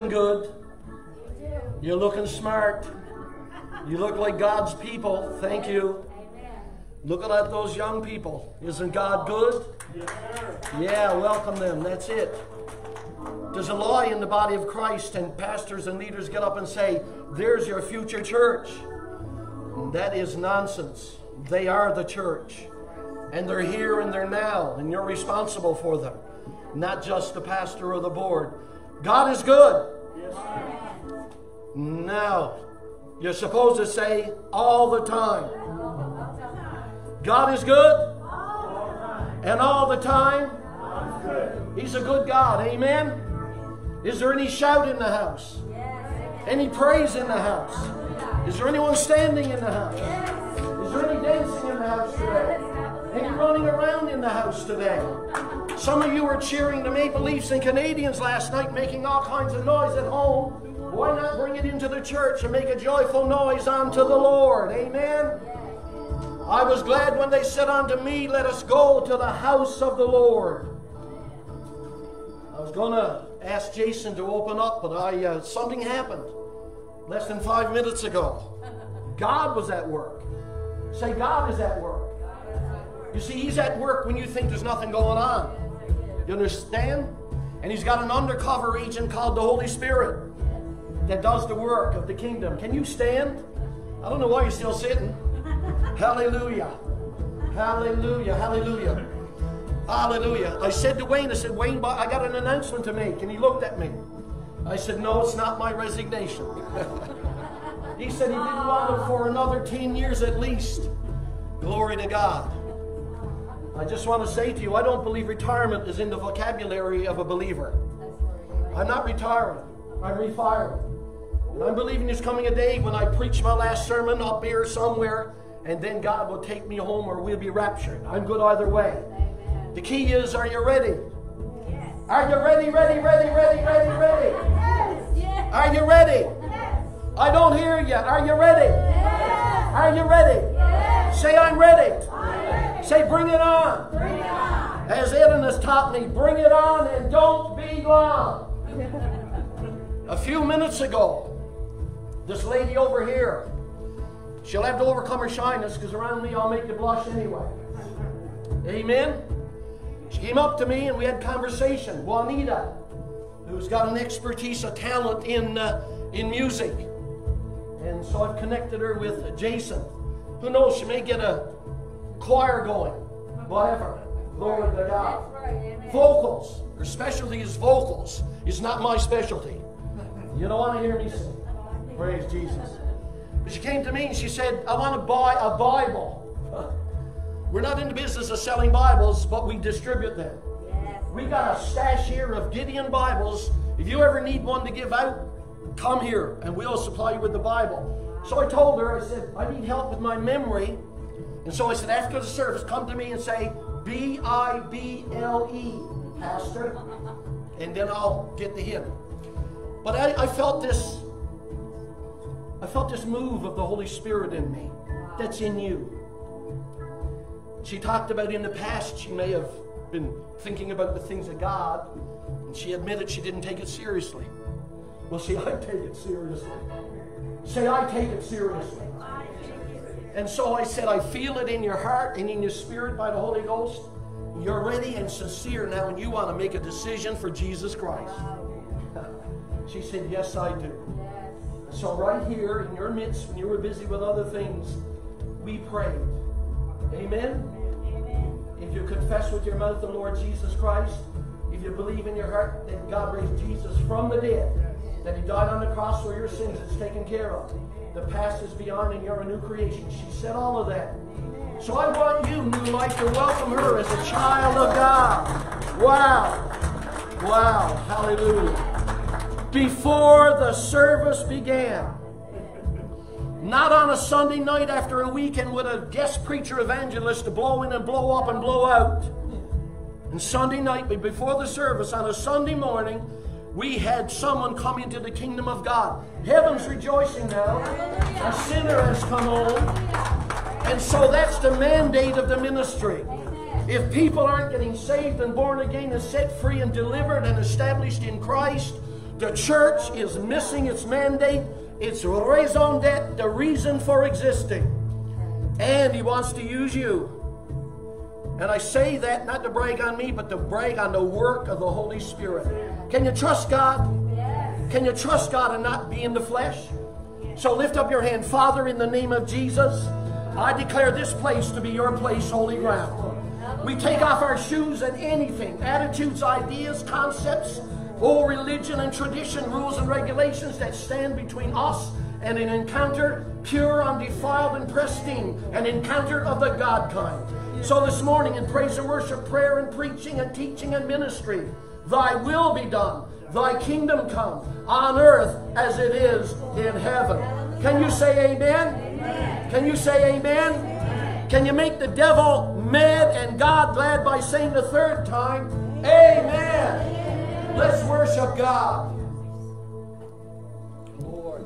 Good. You're looking smart. You look like God's people. Thank you. Looking at those young people. Isn't God good? Yeah, welcome them. That's it. There's a lie in the body of Christ, and pastors and leaders get up and say, there's your future church. And that is nonsense. They are the church. And they're here and they're now, and you're responsible for them. Not just the pastor or the board. God is good. Now, you're supposed to say all the time. God is good. And all the time. He's a good God. Amen. Is there any shout in the house? Any praise in the house? Is there anyone standing in the house? Is there any dancing in the house today? Any running around in the house today? Some of you were cheering the Maple Leafs and Canadians last night, making all kinds of noise at home. Why not bring it into the church and make a joyful noise unto the Lord? Amen? I was glad when they said unto me, let us go to the house of the Lord. I was going to ask Jason to open up, but something happened less than 5 minutes ago. God was at work. Say, God is at work. You see, He's at work when you think there's nothing going on. You understand? And He's got an undercover agent called the Holy Spirit that does the work of the kingdom. Can you stand? I don't know why you're still sitting. Hallelujah. Hallelujah. Hallelujah. Hallelujah. I said to Wayne, Wayne, I got an announcement to make. And he looked at me. I said, no, it's not my resignation. He said he didn't want it for another 10 years at least. Glory to God. I just want to say to you, I don't believe retirement is in the vocabulary of a believer. I'm not retiring. I'm refiring. And I'm believing there's coming a day when I preach my last sermon up here somewhere, and then God will take me home or we'll be raptured. I'm good either way. The key is, are you ready? Yes. Are you ready, ready, ready, ready, ready, ready? Yes. Yes. Are you ready? Yes. I don't hear you. Are you ready? Yes. Are you ready? Yes. Say, I'm ready. Say, bring it on. Bring it on. As Eden has taught me, bring it on and don't be long. A few minutes ago, this lady over here, she'll have to overcome her shyness because around me I'll make you blush anyway. Amen? She came up to me and we had conversation. Juanita, who's got an expertise, a talent in music. And so I've connected her with Jason. Who knows, she may get a choir going, whatever. Glory to God. Vocals. Her specialty is vocals. It's not my specialty. You don't want to hear me sing. Praise Jesus. But she came to me and she said, I want to buy a Bible. We're not in the business of selling Bibles, but we distribute them. We got a stash here of Gideon Bibles. If you ever need one to give out, come here and we'll supply you with the Bible. So I told her, I said, I need help with my memory. And so I said, after the service, come to me and say, B-I-B-L-E, Pastor. And then I'll get the hymn. But I felt this move of the Holy Spirit in me. That's in you. She talked about in the past, she may have been thinking about the things of God, and she admitted she didn't take it seriously. Well, see, I take it seriously. Say, I take it seriously. And so I said, I feel it in your heart and in your spirit by the Holy Ghost. You're ready and sincere now, and you want to make a decision for Jesus Christ. She said, yes, I do. So right here in your midst, when you were busy with other things, we prayed. Amen? Amen. If you confess with your mouth the Lord Jesus Christ, if you believe in your heart that God raised Jesus from the dead, that He died on the cross for your sins, it's taken care of. The past is beyond and you're a new creation. She said all of that. So I want you, new life, to welcome her as a child of God. Wow. Wow. Hallelujah. Before the service began, not on a Sunday night after a weekend with a guest preacher evangelist to blow in and blow up and blow out. And Sunday night, before the service, on a Sunday morning, we had someone come into the kingdom of God. Heaven's rejoicing now. A sinner has come home. And so that's the mandate of the ministry. If people aren't getting saved and born again and set free and delivered and established in Christ, The church is missing its mandate, its raison d'etre, the reason for existing. And He wants to use you. And I say that not to brag on me, but to brag on the work of the Holy Spirit. Can you trust God? Can you trust God and not be in the flesh? So lift up your hand. Father, in the name of Jesus, I declare this place to be your place, holy ground. We take off our shoes and anything, attitudes, ideas, concepts, religion and tradition, rules and regulations that stand between us and an encounter pure, undefiled, and pristine, an encounter of the God kind. So this morning in praise and worship, prayer and preaching and teaching and ministry, Thy will be done, Thy kingdom come, on earth as it is in heaven. Can you say amen? Amen. Can you say amen? Amen. Can you make the devil mad and God glad by saying the third time, amen? Let's worship God. Lord.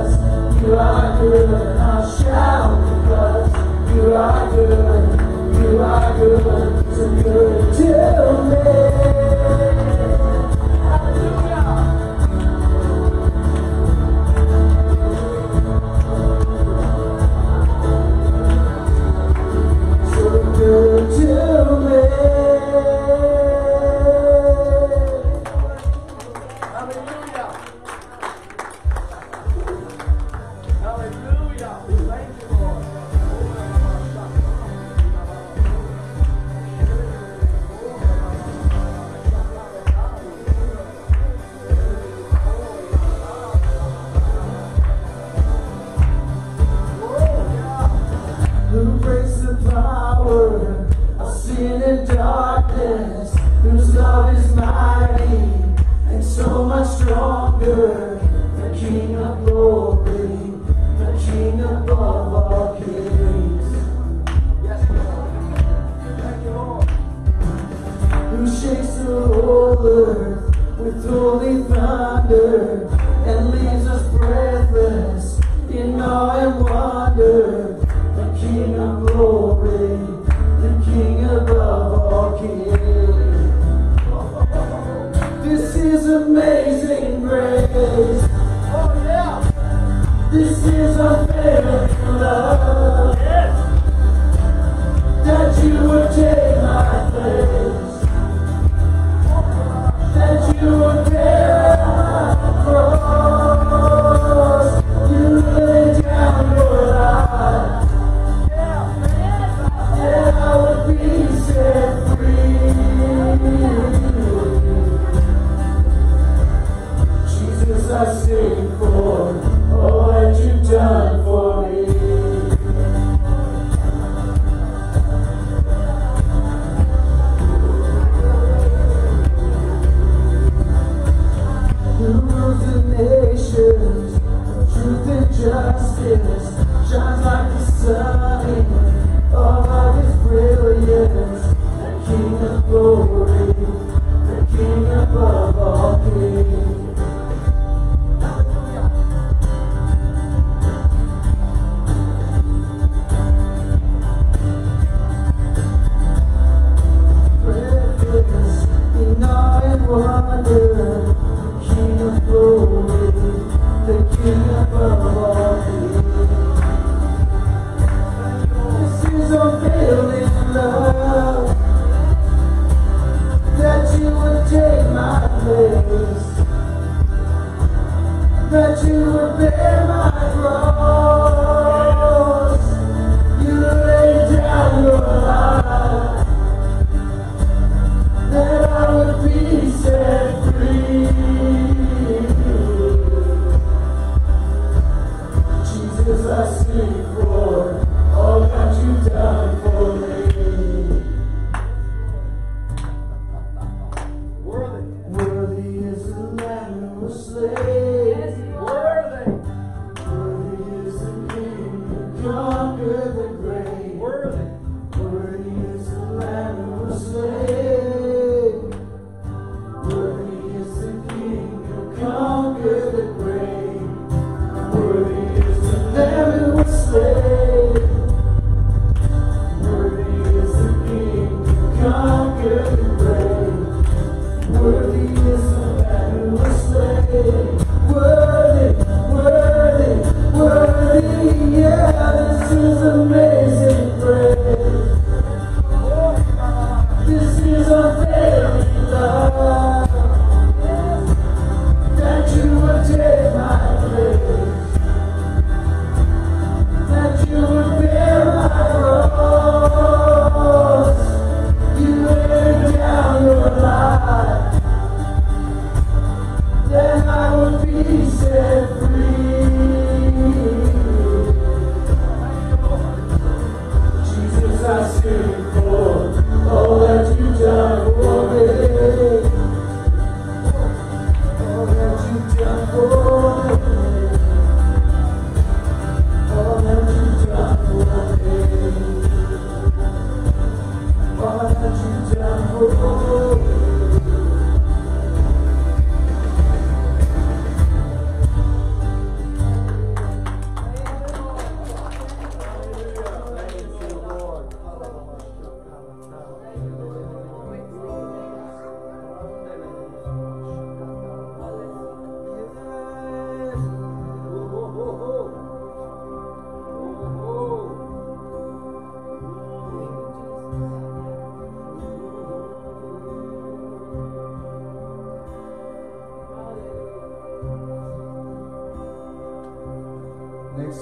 You are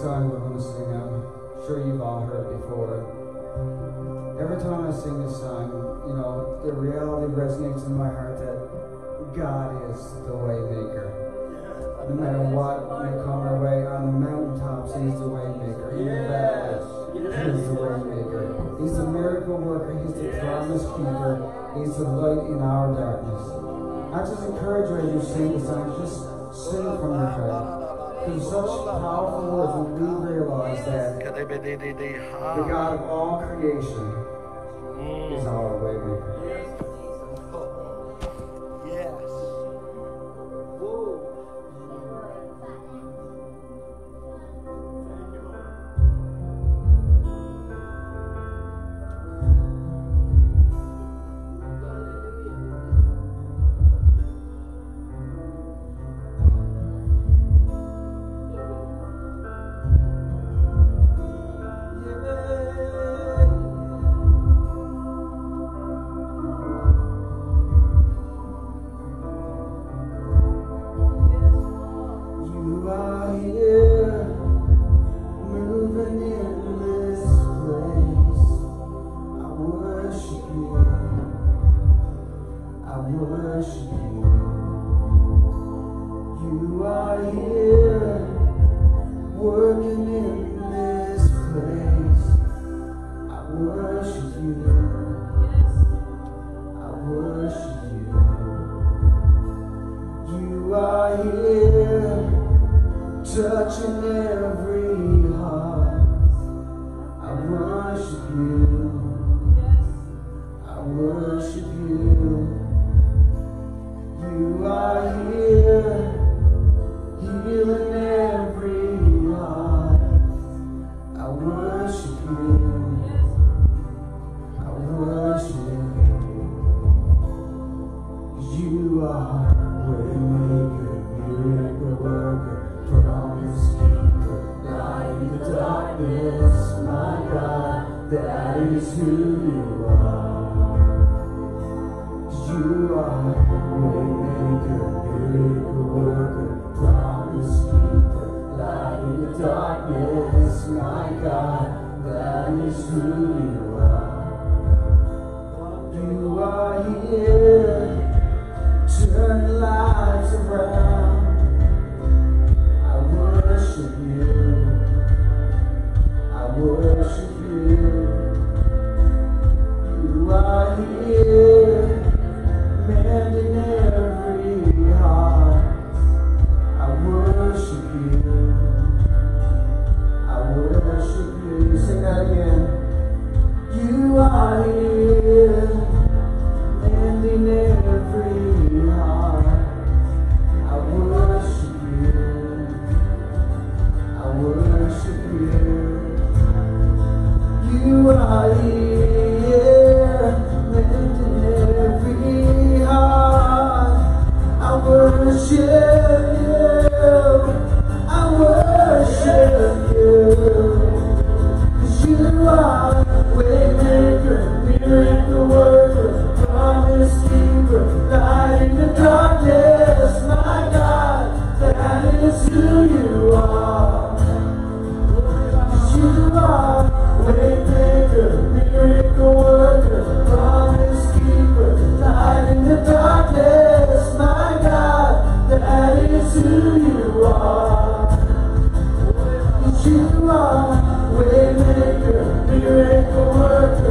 song we're going to sing, I'm sure you've all heard before. Every time I sing this song, you know, the reality resonates in my heart that God is the way maker. No matter what may come our way, on the mountaintops, He's the way maker. In the valleys, He's the way maker. He's the miracle worker. He's the promise keeper. He's the light in our darkness. I just encourage you as you sing this song, just sing from your heart. Because such powerful words when we realize that the God of all creation is our way maker. Yes.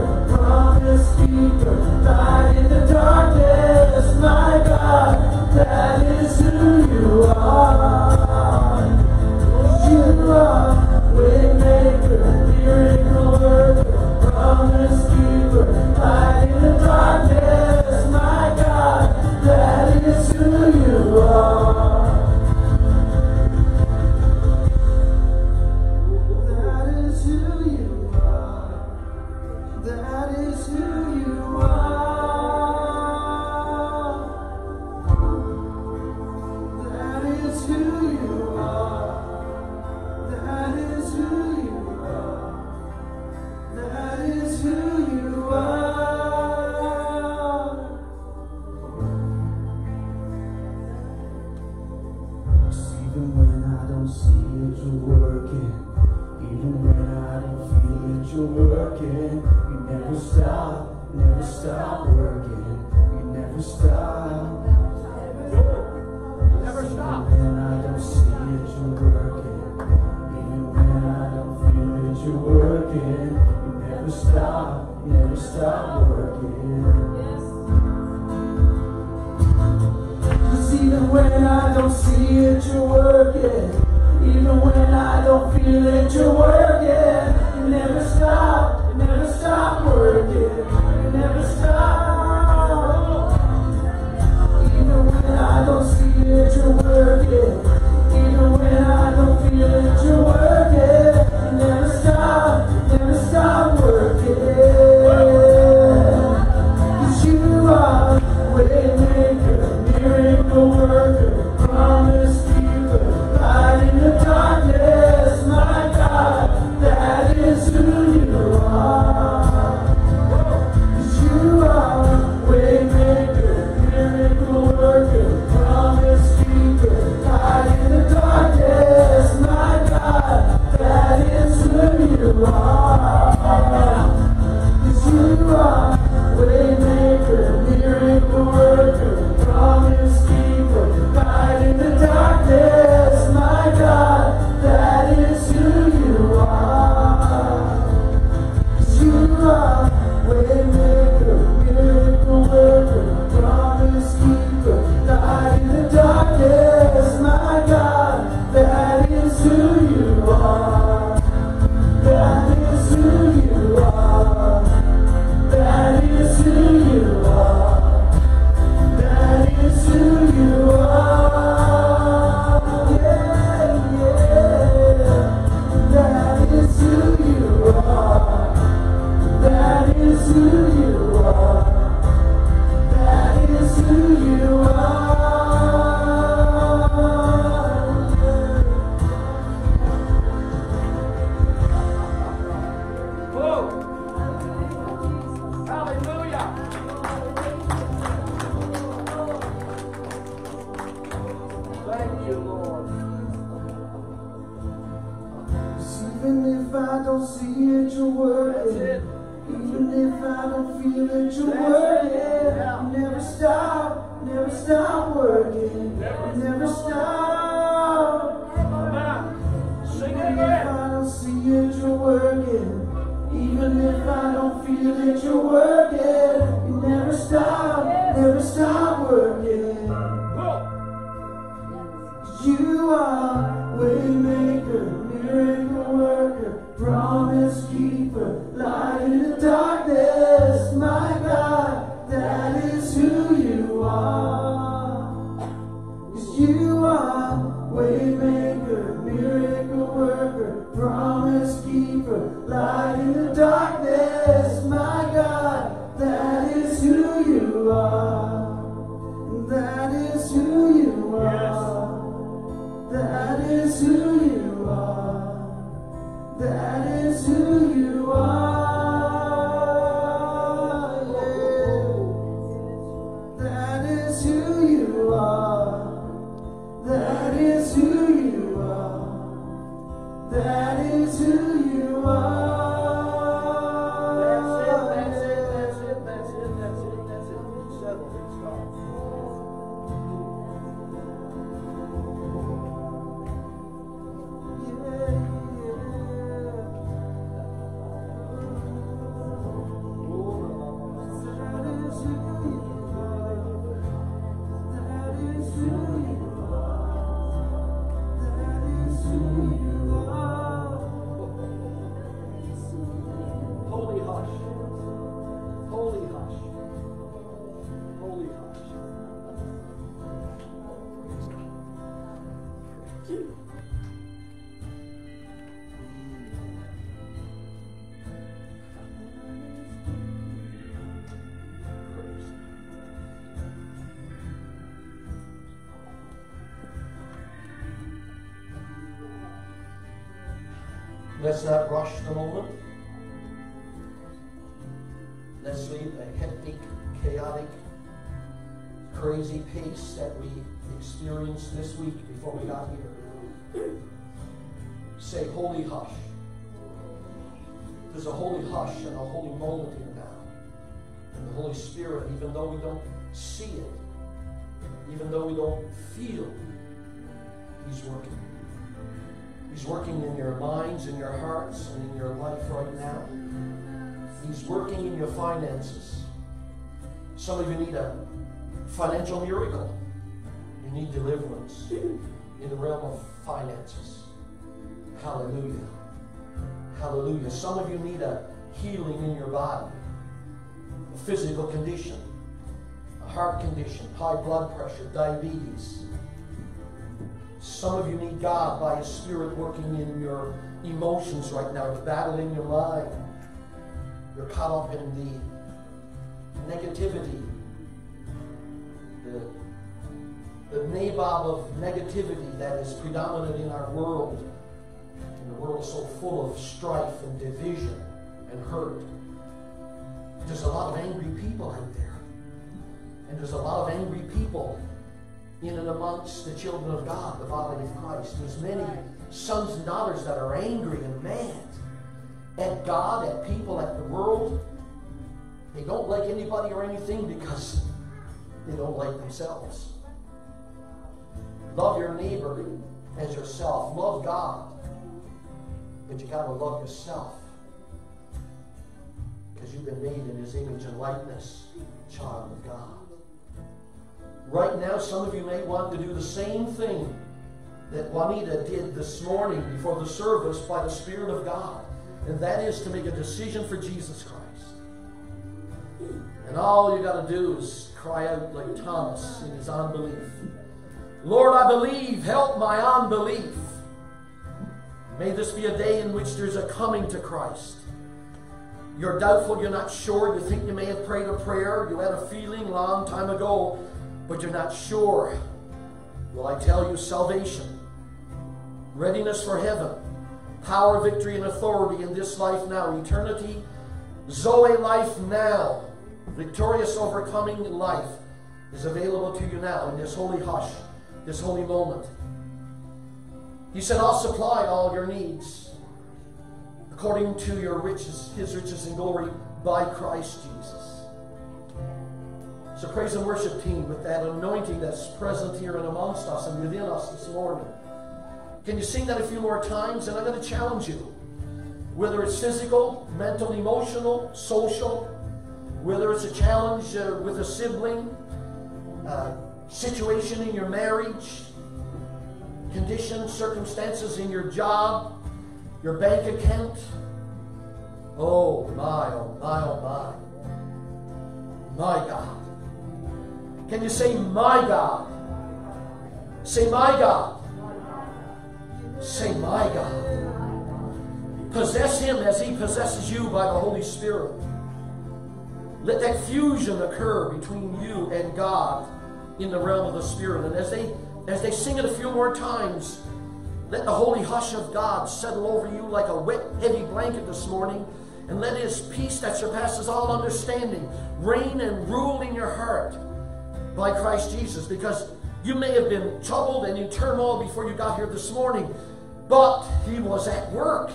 That stop working. You never stop. Never stop. Even when I don't see it, you're working. Even when I don't feel it, you're working. You never stop working. Cause even when I don't see it, you're working. Even when I don't feel it, you're working. You never stop working. You never stop. Even when I don't see it, you're working. Even when I don't feel it, you're working. You never stop working. 'Cause you are waymaker, miracle worker, promise keeper, light in the darkness, my God, that is who you are. 'Cause you are waymaker, miracle worker, promise keeper, light in the darkness, my God, that is who you are. 'Cause you are waymaker, miracle worker, promise keeper, light in the darkness, my God, that is who you are. 'Cause you are waymaker, miracle worker, promise keeper, light in the darkness, my God, that is who you are. That is who you are. That is who you are. That is who you are. Yeah, yeah. That is who you are. That is who you are. That is who you are. Whoa. Hallelujah. Thank you, Lord. 'Cause even if I don't see it, you're That's working. it. Even if I don't feel it, you're That's it. working. Yeah. You never stop working. You never stop. Come on. Sing it Even if again. I don't see it, you're working. Even if I don't feel it, you're working. You never stop working. Whoa. 'Cause you are waymaker, miracle worker, promise keeper, light in the darkness, my God, that is who you are. 'Cause you are waymaker, miracle worker, promise keeper, light in the darkness, my God, that is who you are. That is who you are. That is who you are. That is who you are. Yeah. That is who you are. That is who you are. That is who you are. That's it. Settle it. Stop. Holy hush. Holy hush. Holy hush. Let's not rush the moment. Let's leave the hectic, chaotic, crazy pace that we experienced this week before we got here. Say, holy hush. There's a holy hush and a holy moment here now. The Holy Spirit, even though we don't see it, even though we don't feel, He's working. He's working in your minds, in your hearts, and in your life right now. He's working in your finances. Some of you need a financial miracle. You need deliverance in the realm of finances. Hallelujah. Hallelujah. Some of you need a healing in your body. A physical condition. A heart condition. High blood pressure. Diabetes. Some of you need God by His Spirit working in your emotions right now. It's battling your mind. You're caught up in the negativity. The nabob of negativity that is predominant in our world. And the world is so full of strife and division and hurt. There's a lot of angry people out there. And there's a lot of angry people in and amongst the children of God, the body of Christ. There's many sons and daughters that are angry and mad at God, at people, at the world. They don't like anybody or anything because they don't like themselves. Love your neighbor as yourself. Love God. But you got to love yourself. Because you've been made in His image and likeness, child of God. Right now, some of you may want to do the same thing that Juanita did this morning before the service by the Spirit of God. And that is to make a decision for Jesus Christ. And all you got to do is cry out like Thomas in his unbelief. Lord, I believe, help my unbelief. May this be a day in which there's a coming to Christ. You're doubtful, you're not sure, you think you may have prayed a prayer, you had a feeling a long time ago, but you're not sure. Well, I tell you, salvation, readiness for heaven, power, victory, and authority in this life now, eternity, Zoe life now, victorious overcoming life is available to you now in this holy hush, this holy moment. He said, I'll supply all your needs according to your riches, His riches and glory by Christ Jesus. So praise and worship team with that anointing that's present here and amongst us and within us this morning. Can you sing that a few more times? And I'm going to challenge you. Whether it's physical, mental, emotional, social, whether it's a challenge with a sibling, situation in your marriage, conditions, circumstances in your job, your bank account. Oh my, oh my, oh my. My God. Can you say, my God? Say, my God. Say, my God. Possess Him as He possesses you by the Holy Spirit. Let that fusion occur between you and God in the realm of the Spirit. And as they sing it a few more times, let the holy hush of God settle over you like a wet, heavy blanket this morning. And let His peace that surpasses all understanding reign and rule in your heart by Christ Jesus. Because you may have been troubled and in turmoil before you got here this morning, but He was at work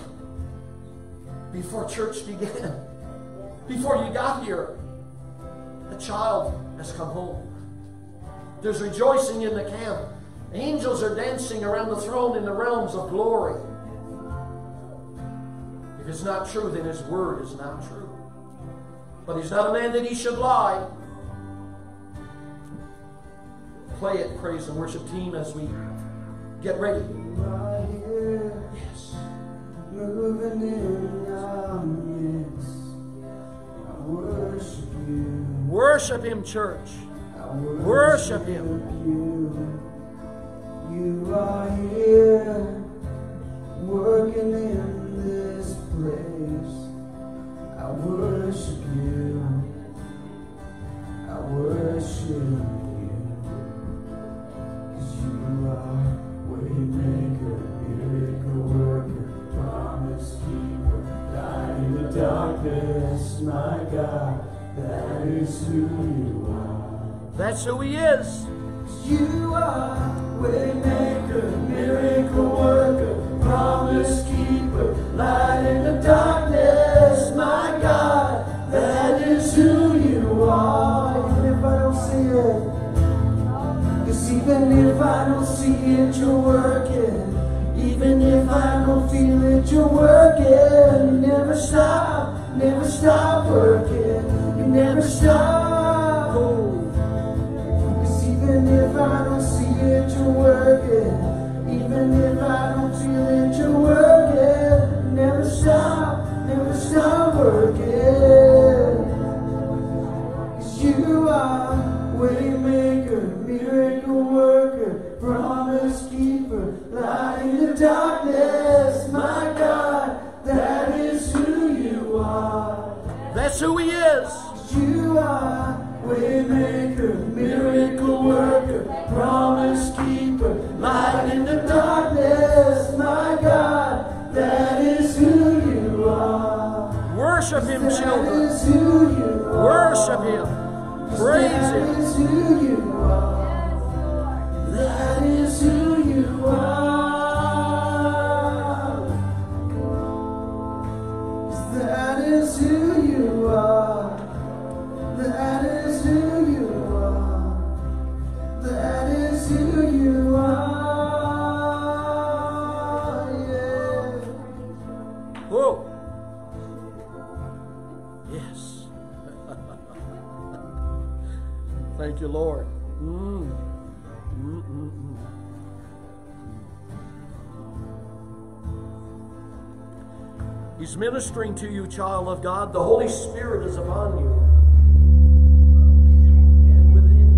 before church began. Before you got here, the child has come home. There's rejoicing in the camp. Angels are dancing around the throne in the realms of glory. If it's not true, then His word is not true. But He's not a man that He should lie. Play it, praise and worship team, as we get ready. Yes. Moving in our midst, I worship you. Worship Him, church. Worship Him. You are here, working in this place. I worship you. I worship you. 'Cause you are waymaker, miracle worker, promise keeper, light in the darkness, my God. That is who you are. That's who He is. You are waymaker, miracle worker, promise keeper, light in the darkness, my God. That is who you if I don't see it, you're working. Even if I don't feel it, you're working. You never stop working. You never stop. Cause even if I don't see it, you're working. Even if I don't feel it, you're working. You never stop working. Cause you are waymaker, miracle worker, promise keeper, light in the darkness. My God, that is who you are. That's who He is. You are waymaker, miracle worker, promise keeper, light in the darkness. My God, that is who you are. Worship Him, children. That is who you are. Worship Him. Praise Him. That is who you are. That is who you are. That is who you are. That is who you are. That is who you are. Yeah. Whoa. Yes. Thank you, Lord. He's ministering to you, child of God. The Holy Spirit is upon you and within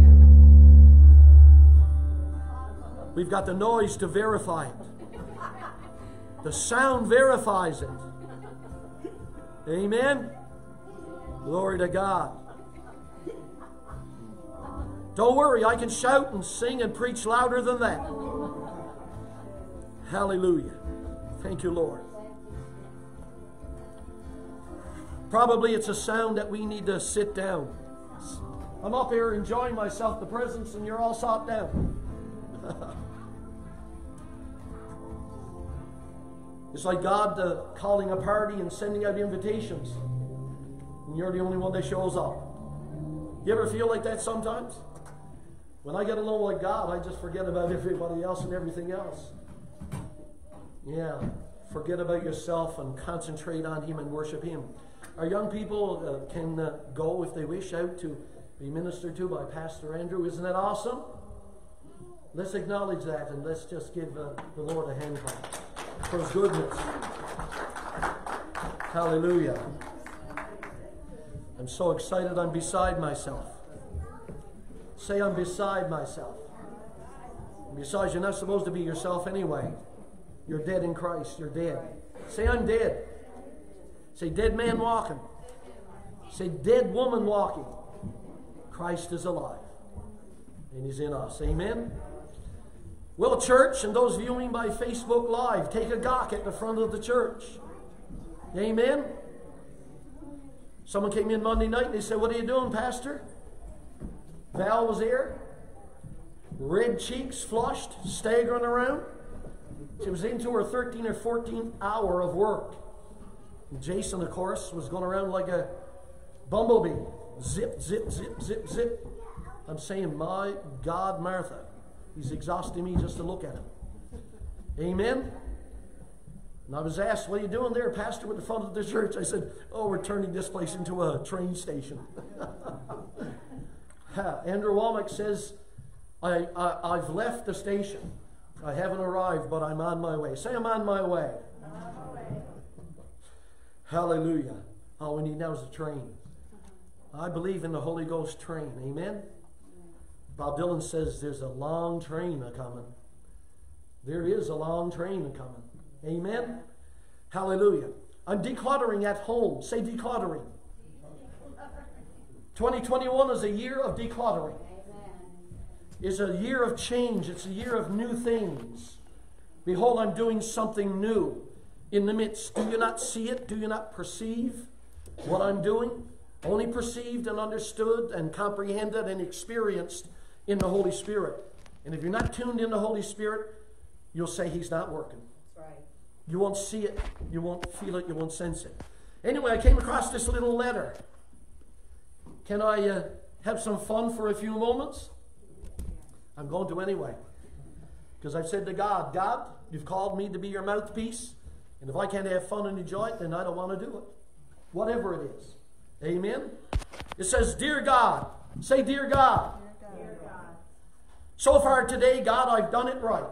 you. We've got the noise to verify it. The sound verifies it. Amen? Glory to God. Don't worry, I can shout and sing and preach louder than that. Hallelujah. Thank you, Lord. Probably it's a sound that we need to sit down. I'm up here enjoying myself, the presence, and you're all sat down. It's like God calling a party and sending out invitations, and you're the only one that shows up. You ever feel like that sometimes? When I get alone with God, I just forget about everybody else and everything else. Yeah, forget about yourself and concentrate on Him and worship Him. Our young people can go, if they wish, out to be ministered to by Pastor Andrew. Isn't that awesome? Let's acknowledge that, and let's just give the Lord a hand clap for His goodness. Hallelujah. I'm so excited I'm beside myself. Say, I'm beside myself. Besides, you're not supposed to be yourself anyway. You're dead in Christ. You're dead. Say, I'm dead. Say, dead man walking. Say, dead woman walking. Christ is alive. And He's in us. Amen? Well, church, and those viewing by Facebook Live, take a gawk at the front of the church. Amen? Someone came in Monday night and they said, what are you doing, Pastor? Val was there. Red cheeks, flushed, staggering around. She was into her 13th or 14th hour of work. And Jason, of course, was going around like a bumblebee. Zip, zip, zip, zip, zip. I'm saying, my God, Martha. He's exhausting me just to look at him. Amen? And I was asked, what are you doing there, Pastor, with the front of the church? I said, oh, we're turning this place into a train station. Andrew Womack says, I've left the station. I haven't arrived, but I'm on my way. Say, I'm on my way. Hallelujah. All we need now is a train. I believe in the Holy Ghost train. Amen? Bob Dylan says there's a long train a-coming. There is a long train a-coming. Amen? Hallelujah. I'm decluttering at home. Say decluttering. 2021 is a year of decluttering. It's a year of change. It's a year of new things. Behold, I'm doing something new in the midst. Do you not see it? Do you not perceive what I'm doing? Only perceived and understood and comprehended and experienced in the Holy Spirit. And if you're not tuned in the Holy Spirit, you'll say He's not working. That's right. You won't see it. You won't feel it. You won't sense it. Anyway, I came across this little letter. Can I have some fun for a few moments? I'm going to anyway. Because I've said to God, God, you've called me to be your mouthpiece. And if I can't have fun and enjoy it, then I don't want to do it. Whatever it is. Amen? It says, Dear God. Say, Dear God. Dear God. So far today, God, I've done it right.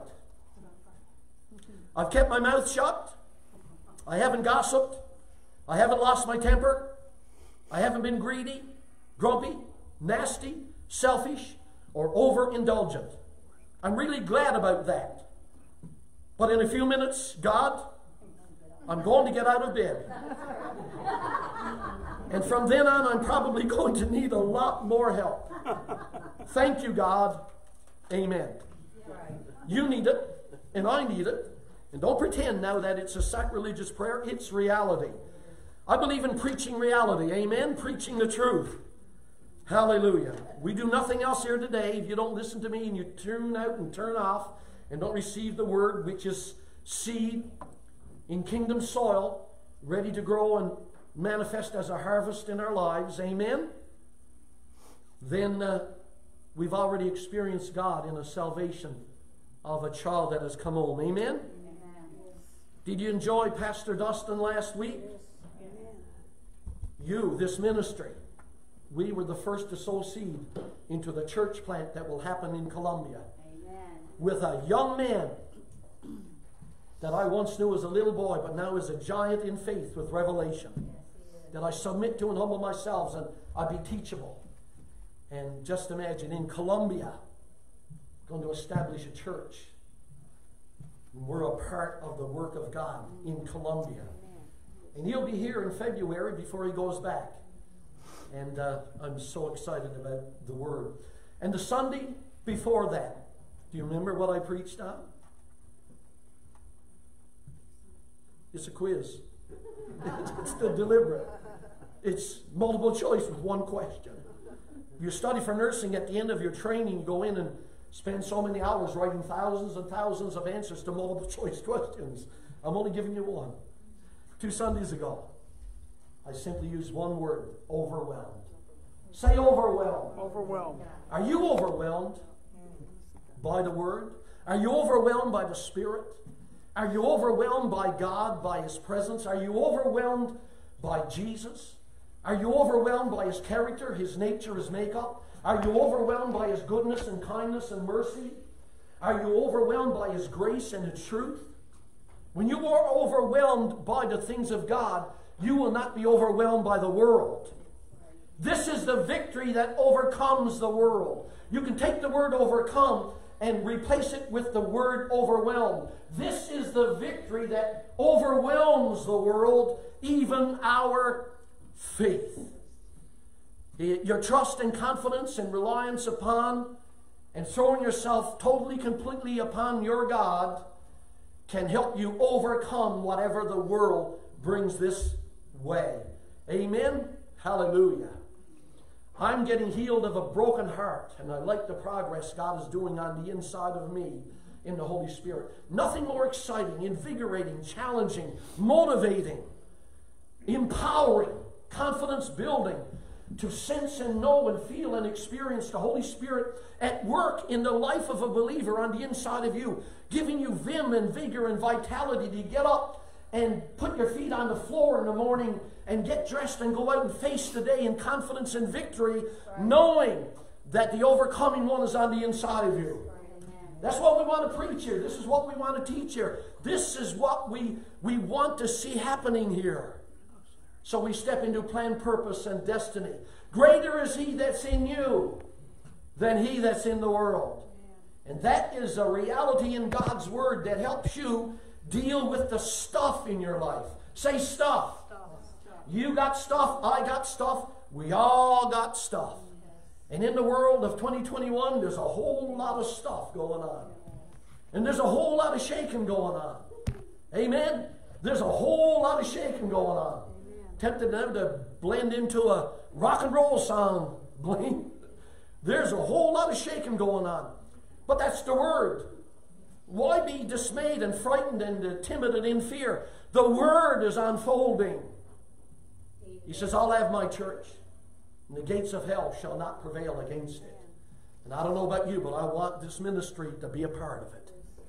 I've kept my mouth shut. I haven't gossiped. I haven't lost my temper. I haven't been greedy, grumpy, nasty, selfish, or overindulgent. I'm really glad about that. But in a few minutes, God, I'm going to get out of bed. And from then on, I'm probably going to need a lot more help. Thank you, God. Amen. You need it, and I need it. And don't pretend now that it's a sacrilegious prayer. It's reality. I believe in preaching reality. Amen? Preaching the truth. Hallelujah. We do nothing else here today. If you don't listen to me and you tune out and turn off and don't receive the word, which is seed in kingdom soil, ready to grow and manifest as a harvest in our lives. Amen? Then we've already experienced God in a salvation of a child that has come home. Amen? Did you enjoy Pastor Dustin last week? You, this ministry, we were the first to sow seed into the church plant that will happen in Colombia. Amen. With a young man that I once knew as a little boy, but now is a giant in faith with revelation. Yes, that I submit to and humble myself, and I be teachable. And just imagine, in Colombia, going to establish a church. We're a part of the work of God in Colombia. And he'll be here in February before he goes back. And I'm so excited about the Word. And the Sunday before that, do you remember what I preached on? It's a quiz. It's deliberate. It's multiple choice with one question. You study for nursing, at the end of your training, you go in and spend so many hours writing thousands and thousands of answers to multiple choice questions. I'm only giving you one. 2 Sundays ago, I simply used one word: overwhelmed. Say overwhelmed. Overwhelmed. Are you overwhelmed by the Word? Are you overwhelmed by the Spirit? Are you overwhelmed by God, by His presence? Are you overwhelmed by Jesus? Are you overwhelmed by His character, His nature, His makeup? Are you overwhelmed by His goodness and kindness and mercy? Are you overwhelmed by His grace and His truth? When you are overwhelmed by the things of God, you will not be overwhelmed by the world. This is the victory that overcomes the world. You can take the word overcome and replace it with the word overwhelmed. This is the victory that overwhelms the world, even our faith. Your trust and confidence and reliance upon and throwing yourself totally, completely upon your God can help you overcome whatever the world brings this way. Amen? Hallelujah. I'm getting healed of a broken heart, and I like the progress God is doing on the inside of me in the Holy Spirit. Nothing more exciting, invigorating, challenging, motivating, empowering, confidence building, to sense and know and feel and experience the Holy Spirit at work in the life of a believer on the inside of you, giving you vim and vigor and vitality to get up and put your feet on the floor in the morning and get dressed and go out and face the day in confidence and victory, knowing that the overcoming one is on the inside of you. That's what we want to preach here. This is what we want to teach here. This is what we want to see happening here. So we step into plan, purpose, and destiny. Greater is He that's in you than he that's in the world. And that is a reality in God's Word that helps you deal with the stuff in your life. Say stuff. You got stuff, I got stuff, we all got stuff. And in the world of 2021, there's a whole lot of stuff going on. And there's a whole lot of shaking going on. Amen? There's a whole lot of shaking going on. Tempted now to blend into a rock and roll song. There's a whole lot of shaking going on. But that's the Word. Why be dismayed and frightened and timid and in fear? The Word is unfolding. He says, I'll have my church, and the gates of hell shall not prevail against it. And I don't know about you, but I want this ministry to be a part of it.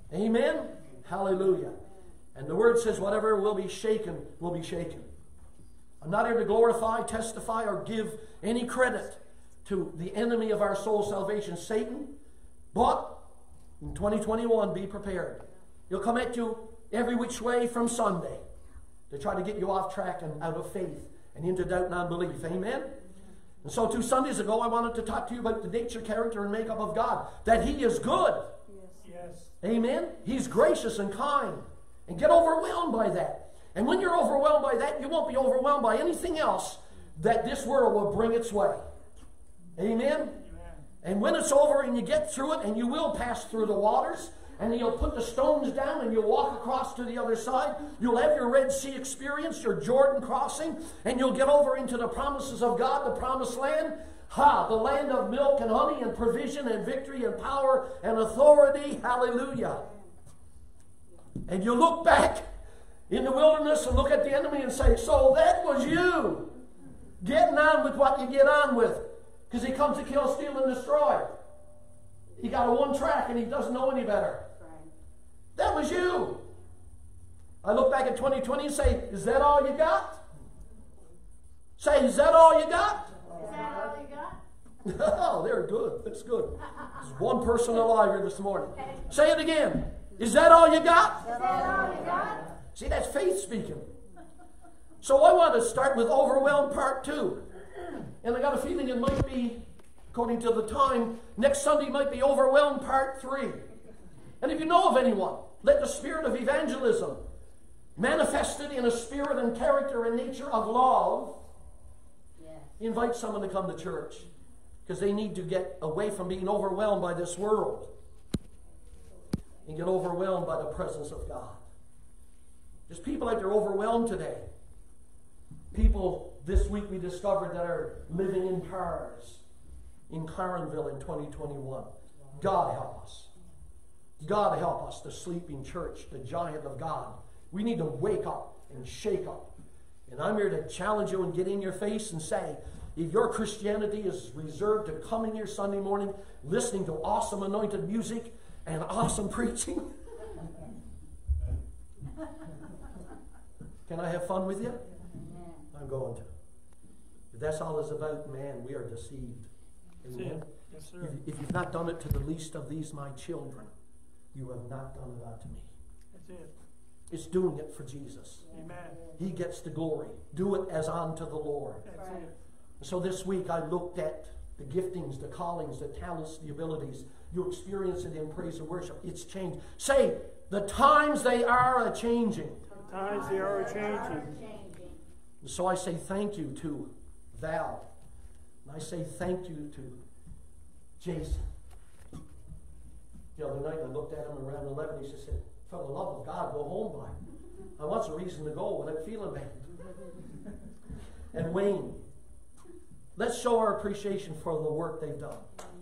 Amen? Hallelujah. And the word says whatever will be shaken will be shaken. I'm not here to glorify, testify, or give any credit to the enemy of our soul salvation, Satan. But in 2021, be prepared. He'll come at you every which way from Sunday to try to get you off track and out of faith and into doubt and unbelief. Amen? And so 2 Sundays ago, I wanted to talk to you about the nature, character, and makeup of God. That He is good. Yes. Amen? He's gracious and kind. And get overwhelmed by that. And when you're overwhelmed by that, you won't be overwhelmed by anything else that this world will bring its way. Amen? And when it's over and you get through it, and you will pass through the waters, and then you'll put the stones down and you'll walk across to the other side. You'll have your Red Sea experience, your Jordan crossing, and you'll get over into the promises of God, the promised land. The land of milk and honey and provision and victory and power and authority. Hallelujah. And you look back in the wilderness and look at the enemy and say, so that was you getting on with what you get on with. Because he comes to kill, steal, and destroy. He got a one track and he doesn't know any better. That was you. I look back at 2020 and say, is that all you got? Say, is that all you got? Is that all you got? Oh, they're good. That's good. There's one person alive here this morning. Say it again. Is that all you got? Is that all you got? See, that's faith speaking. So I want to start with overwhelmed part 2. And I got a feeling it might be, according to the time, next Sunday might be overwhelmed part 3. And if you know of anyone, let the spirit of evangelism, manifested in a spirit and character and nature of love, invite someone to come to church. Because they need to get away from being overwhelmed by this world and get overwhelmed by the presence of God. There's people out there overwhelmed today. People this week we discovered that are living in cars in Clarenville in 2021. God help us. God help us, the sleeping church, the giant of God. We need to wake up and shake up. And I'm here to challenge you and get in your face and say, if your Christianity is reserved to coming here Sunday morning, listening to awesome anointed music and awesome preaching, can I have fun with you? I'm going to. If that's all it's about, man, we are deceived. Amen? Yes, sir. If you've not done it to the least of these, my children, you have not done it unto me. That's it. It's doing it for Jesus. Amen. He gets the glory. Do it as unto the Lord. That's it. So this week I looked at the giftings, the callings, the talents, the abilities. You experience it in praise and worship. It's changed. Say, the times they are a-changing. The times they are changing. So I say thank you to Val. And I say thank you to Jason. The other night I looked at him around 11. He just said, for the love of God, go home by. I want a reason to go without feeling bad. And Wayne. Let's show our appreciation for the work they've done.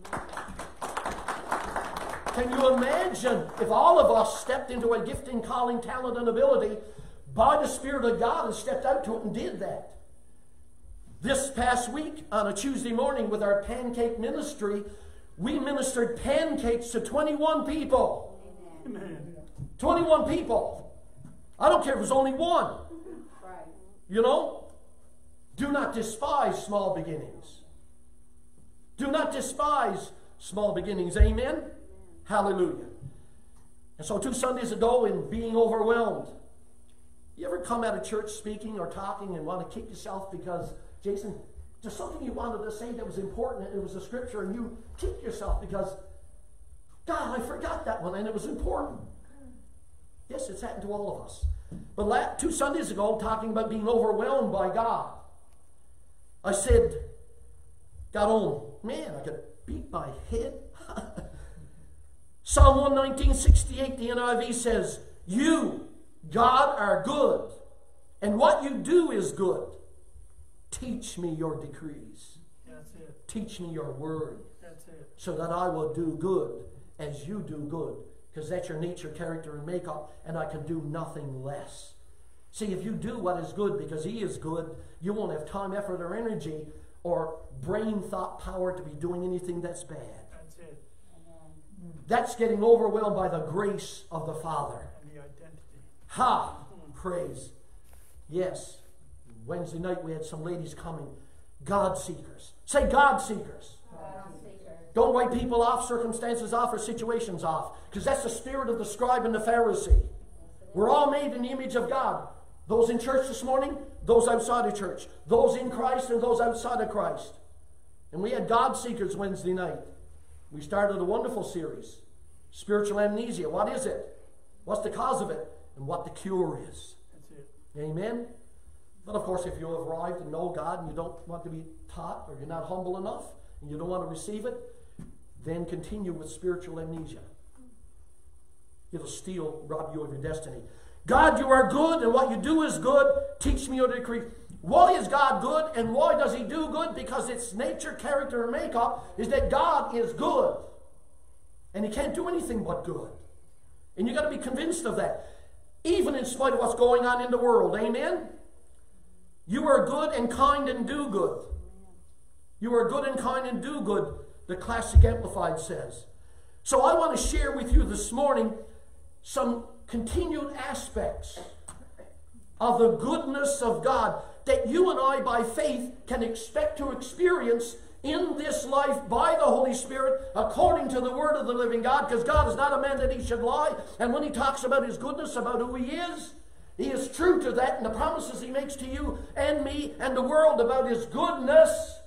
Can you imagine if all of us stepped into a gifting, calling, talent, and ability by the Spirit of God and stepped out to it and did that? This past week, on a Tuesday morning with our pancake ministry, we ministered pancakes to 21 people. Amen. 21 people. I don't care if it was only one. You know? Do not despise small beginnings. Do not despise small beginnings. Amen? Hallelujah. And so 2 Sundays ago, in being overwhelmed, you ever come out of church speaking or talking and want to kick yourself because, Jason, there's something you wanted to say that was important and it was a scripture, and you kick yourself because, God, I forgot that one and it was important. Yes, it's happened to all of us. But 2 Sundays ago, talking about being overwhelmed by God, I said, got home, man, I could beat my head. Psalm 119:68, the NIV says, you, God, are good, and what you do is good. Teach me your decrees. That's it. Teach me your word. That's it. So that I will do good as you do good. Because that's your nature, character, and makeup, and I can do nothing less. See, if you do what is good because He is good, you won't have time, effort, or energy, or brain thought power to be doing anything that's bad. That's it. That's getting overwhelmed by the grace of the Father. And the identity. Ha! Praise. Yes. Wednesday night we had some ladies coming. God seekers. Say God seekers. Don't write people off, circumstances off, or situations off. Because that's the spirit of the scribe and the Pharisee. We're all made in the image of God. Those in church this morning, those outside of church. Those in Christ and those outside of Christ. And we had God seekers Wednesday night. We started a wonderful series. Spiritual amnesia. What is it? What's the cause of it? And what the cure is. That's it. Amen? But of course, if you have arrived and know God and you don't want to be taught, or you're not humble enough, and you don't want to receive it, then continue with spiritual amnesia. It'll rob you of your destiny. God, you are good, and what you do is good. Teach me your decree. Why is God good, and why does He do good? Because its nature, character, and makeup is that God is good. And He can't do anything but good. And you've got to be convinced of that. Even in spite of what's going on in the world. Amen? You are good and kind and do good. You are good and kind and do good, the Classic Amplified says. So I want to share with you this morning some continued aspects of the goodness of God that you and I, by faith, can expect to experience in this life by the Holy Spirit, according to the Word of the living God, because God is not a man that He should lie. And when He talks about His goodness, about who He is true to that, and the promises He makes to you and me and the world about His goodness.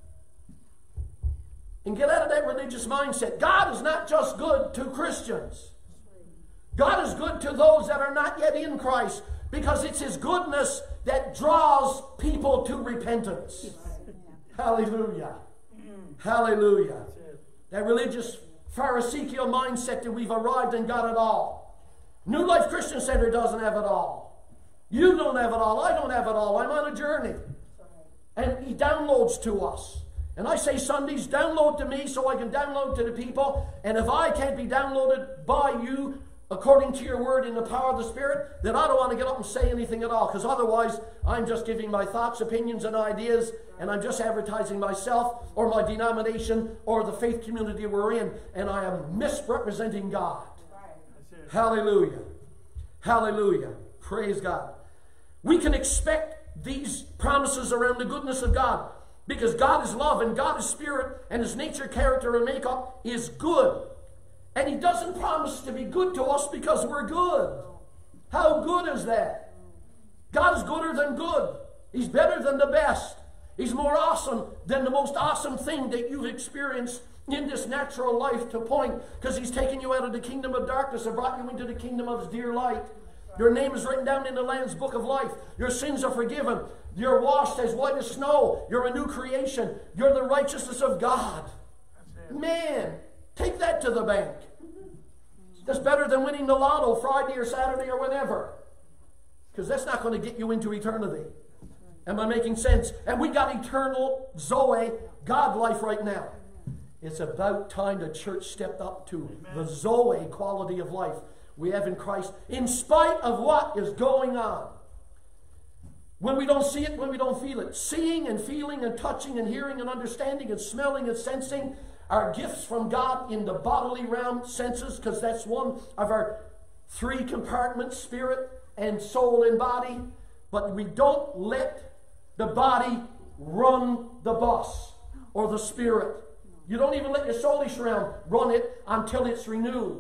And get out of that religious mindset. God is not just good to Christians. God is good to those that are not yet in Christ, because it's His goodness that draws people to repentance. Hallelujah. Hallelujah. That religious Pharisaical mindset that we've arrived and got it all. New Life Christian Center doesn't have it all. You don't have it all. I don't have it all. I'm on a journey. And He downloads to us. And I say Sundays, download to me so I can download to the people. And if I can't be downloaded by you according to your word in the power of the Spirit, then I don't want to get up and say anything at all. Because otherwise, I'm just giving my thoughts, opinions, and ideas. And I'm just advertising myself or my denomination or the faith community we're in. And I am misrepresenting God. Hallelujah. Hallelujah. Praise God. We can expect these promises around the goodness of God. Because God is love and God is spirit, and His nature, character, and makeup is good. And He doesn't promise to be good to us because we're good. How good is that? God is gooder than good. He's better than the best. He's more awesome than the most awesome thing that you've experienced in this natural life to point. Because He's taken you out of the kingdom of darkness and brought you into the kingdom of His dear light. Your name is written down in the Lamb's book of life. Your sins are forgiven. You're washed as white as snow. You're a new creation. You're the righteousness of God. Man, take that to the bank. That's better than winning the lotto Friday or Saturday or whenever. Because that's not going to get you into eternity. Am I making sense? And we got eternal Zoe, God life right now. It's about time the church stepped up to the Zoe quality of life we have in Christ, in spite of what is going on. When we don't see it, when we don't feel it. Seeing and feeling and touching and hearing and understanding and smelling and sensing are gifts from God in the bodily realm senses, because that's one of our three compartments, spirit and soul and body. But we don't let the body run the bus or the spirit. You don't even let your soulish realm run it until it's renewed,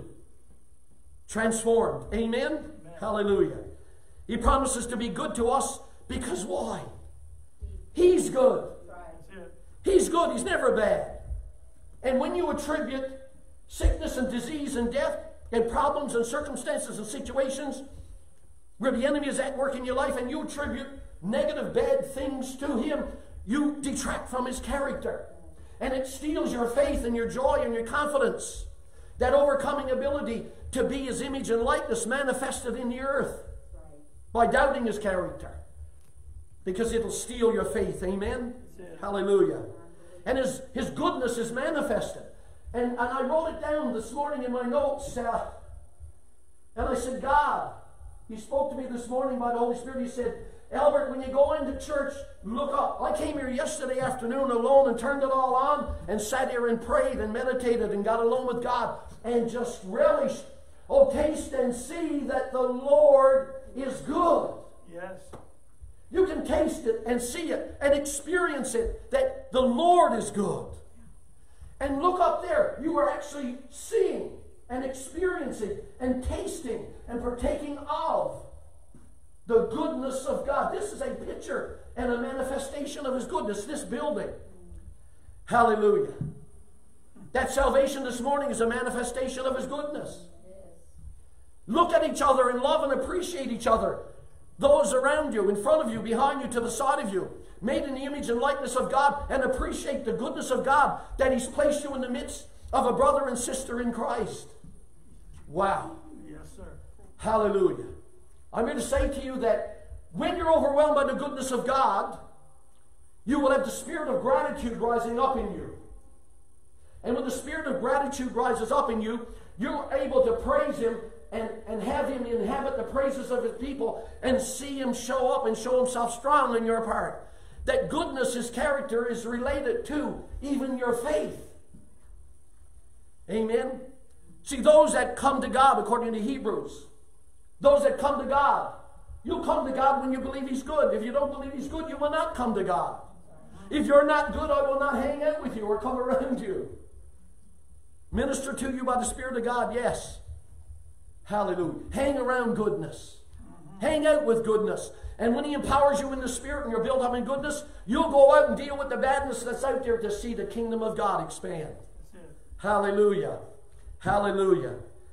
transformed. Amen? Amen. Hallelujah. He promises to be good to us because why? He's good. He's good. He's never bad. And when you attribute sickness and disease and death and problems and circumstances and situations where the enemy is at work in your life, and you attribute negative, bad things to him, you detract from his character. And it steals your faith and your joy and your confidence. That overcoming ability to be His image and likeness manifested in the earth by doubting His character. Because it'll steal your faith. Amen? Hallelujah. And His goodness is manifested. And I wrote it down this morning in my notes. And I said, God, He spoke to me this morning by the Holy Spirit. He said, Albert, when you go into church, look up. I came here yesterday afternoon alone and turned it all on and sat here and prayed and meditated and got alone with God and just relished. Oh, taste and see that the Lord is good. Yes. You can taste it and see it and experience it, that the Lord is good. And look up there. You are actually seeing and experiencing and tasting and partaking of the goodness of God. This is a picture and a manifestation of His goodness, this building. Hallelujah. That salvation this morning is a manifestation of His goodness. Look at each other and love and appreciate each other. Those around you, in front of you, behind you, to the side of you, made in the image and likeness of God, and appreciate the goodness of God that He's placed you in the midst of a brother and sister in Christ. Wow. Yes, sir. Hallelujah. I'm here to say to you that when you're overwhelmed by the goodness of God, you will have the spirit of gratitude rising up in you. And when the spirit of gratitude rises up in you, you're able to praise Him and have Him inhabit the praises of His people and see Him show up and show Himself strong in your part. That goodness, His character, is related to even your faith. Amen? See, those that come to God, according to Hebrews, those that come to God, you'll come to God when you believe He's good. If you don't believe He's good, you will not come to God. If you're not good, I will not hang out with you or come around you. Minister to you by the Spirit of God, yes. Hallelujah. Hang around goodness. Hang out with goodness. And when He empowers you in the Spirit and you're built up in goodness, you'll go out and deal with the badness that's out there to see the kingdom of God expand. Hallelujah. Hallelujah.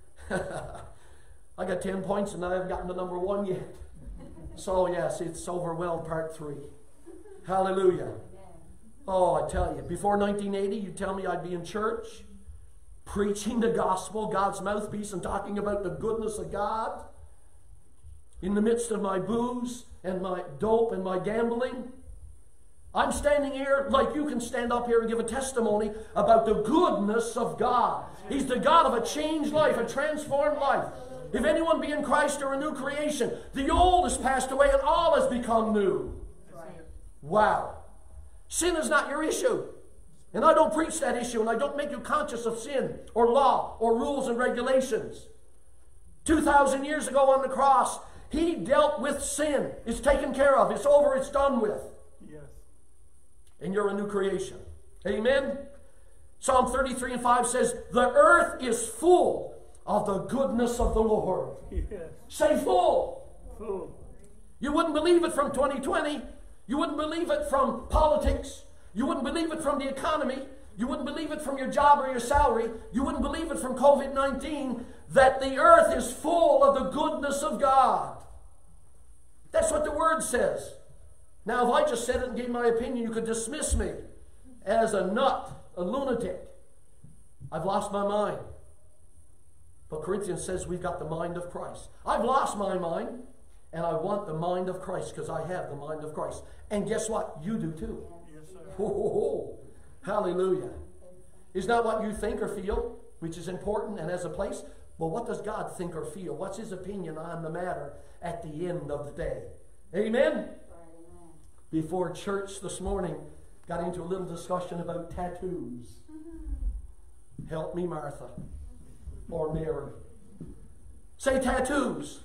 I got 10 points and I haven't gotten to number 1 yet. So yes, it's overwhelmed part 3. Hallelujah. Oh, I tell you, before 1980, you tell me I'd be in church, preaching the gospel, God's mouthpiece, and talking about the goodness of God in the midst of my booze and my dope and my gambling. I'm standing here like you can stand up here and give a testimony about the goodness of God. He's the God of a changed life, a transformed life. If anyone be in Christ, or a new creation, the old has passed away and all has become new. Wow. Sin is not your issue. And I don't preach that issue, and I don't make you conscious of sin or law or rules and regulations. 2,000 years ago on the cross, He dealt with sin. It's taken care of. It's over. It's done with. Yes. And you're a new creation. Amen? Psalm 33:5 says, the earth is full of the goodness of the Lord. Yes. Say full. Full. You wouldn't believe it from 2020. You wouldn't believe it from politics. You wouldn't believe it from the economy. You wouldn't believe it from your job or your salary. You wouldn't believe it from COVID-19, that the earth is full of the goodness of God. That's what the Word says. Now, if I just said it and gave my opinion, you could dismiss me as a nut, a lunatic. I've lost my mind. But Corinthians says we've got the mind of Christ. I've lost my mind, and I want the mind of Christ because I have the mind of Christ. And guess what? You do too. Yes, sir. Oh, hallelujah. It's not what you think or feel, which is important and has a place, but what does God think or feel? What's His opinion on the matter at the end of the day? Amen? Before church this morning, got into a little discussion about tattoos. Help me, Martha. Or Mary. Say tattoos.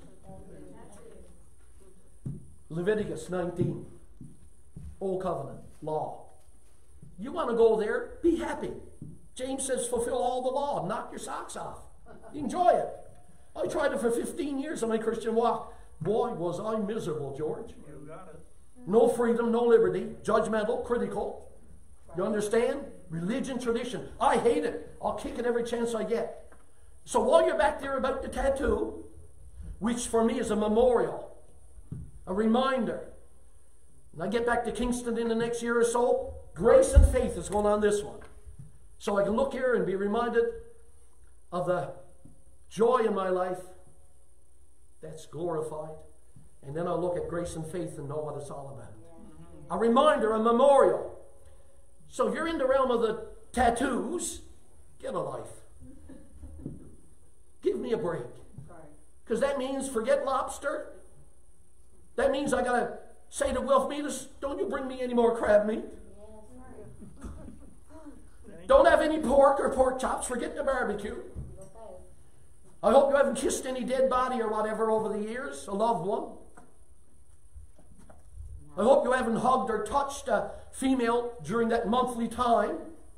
Leviticus 19. Old Covenant. Law. You want to go there? Be happy. James says fulfill all the law. Knock your socks off. Enjoy it. I tried it for 15 years on my Christian walk. Boy, was I miserable, George. You got it. No freedom, no liberty. Judgmental, critical. You understand? Religion, tradition. I hate it. I'll kick it every chance I get. So while you're back there about the tattoo, which for me is a memorial, a reminder, and I get back to Kingston in the next year or so, grace and faith is going on this one. So I can look here and be reminded of the joy in my life that's glorified. And then I'll look at grace and faith and know what it's all about. A reminder, a memorial. So if you're in the realm of the tattoos, get a life. Give me a break. Because that means forget lobster. That means I got to say to Wilf Meatus, don't you bring me any more crab meat. Don't have any pork or pork chops. Forget the barbecue. I hope you haven't kissed any dead body or whatever over the years, a loved one. I hope you haven't hugged or touched a female during that monthly time.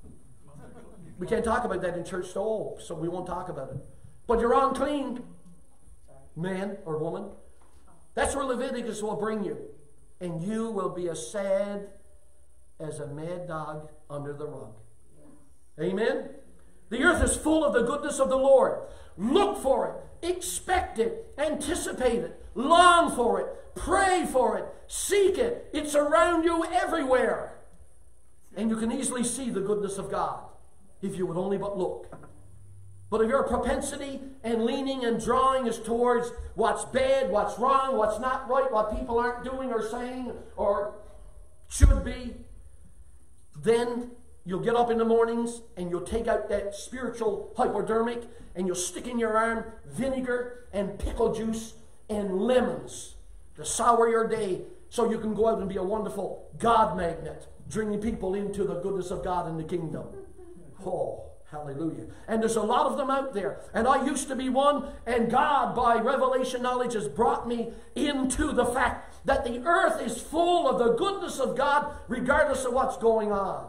We can't talk about that in church, so we won't talk about it. But you're unclean, man or woman. That's where Leviticus will bring you. And you will be as sad as a mad dog under the rug. Amen? The earth is full of the goodness of the Lord. Look for it. Expect it. Anticipate it. Long for it. Pray for it. Seek it. It's around you everywhere. And you can easily see the goodness of God if you would only but look. But if your propensity and leaning and drawing is towards what's bad, what's wrong, what's not right, what people aren't doing or saying or should be, then you'll get up in the mornings and you'll take out that spiritual hypodermic and you'll stick in your arm vinegar and pickle juice and lemons to sour your day so you can go out and be a wonderful God magnet, bringing people into the goodness of God in the kingdom. Oh, hallelujah. And there's a lot of them out there. And I used to be one, and God, by revelation knowledge, has brought me into the fact that the earth is full of the goodness of God regardless of what's going on.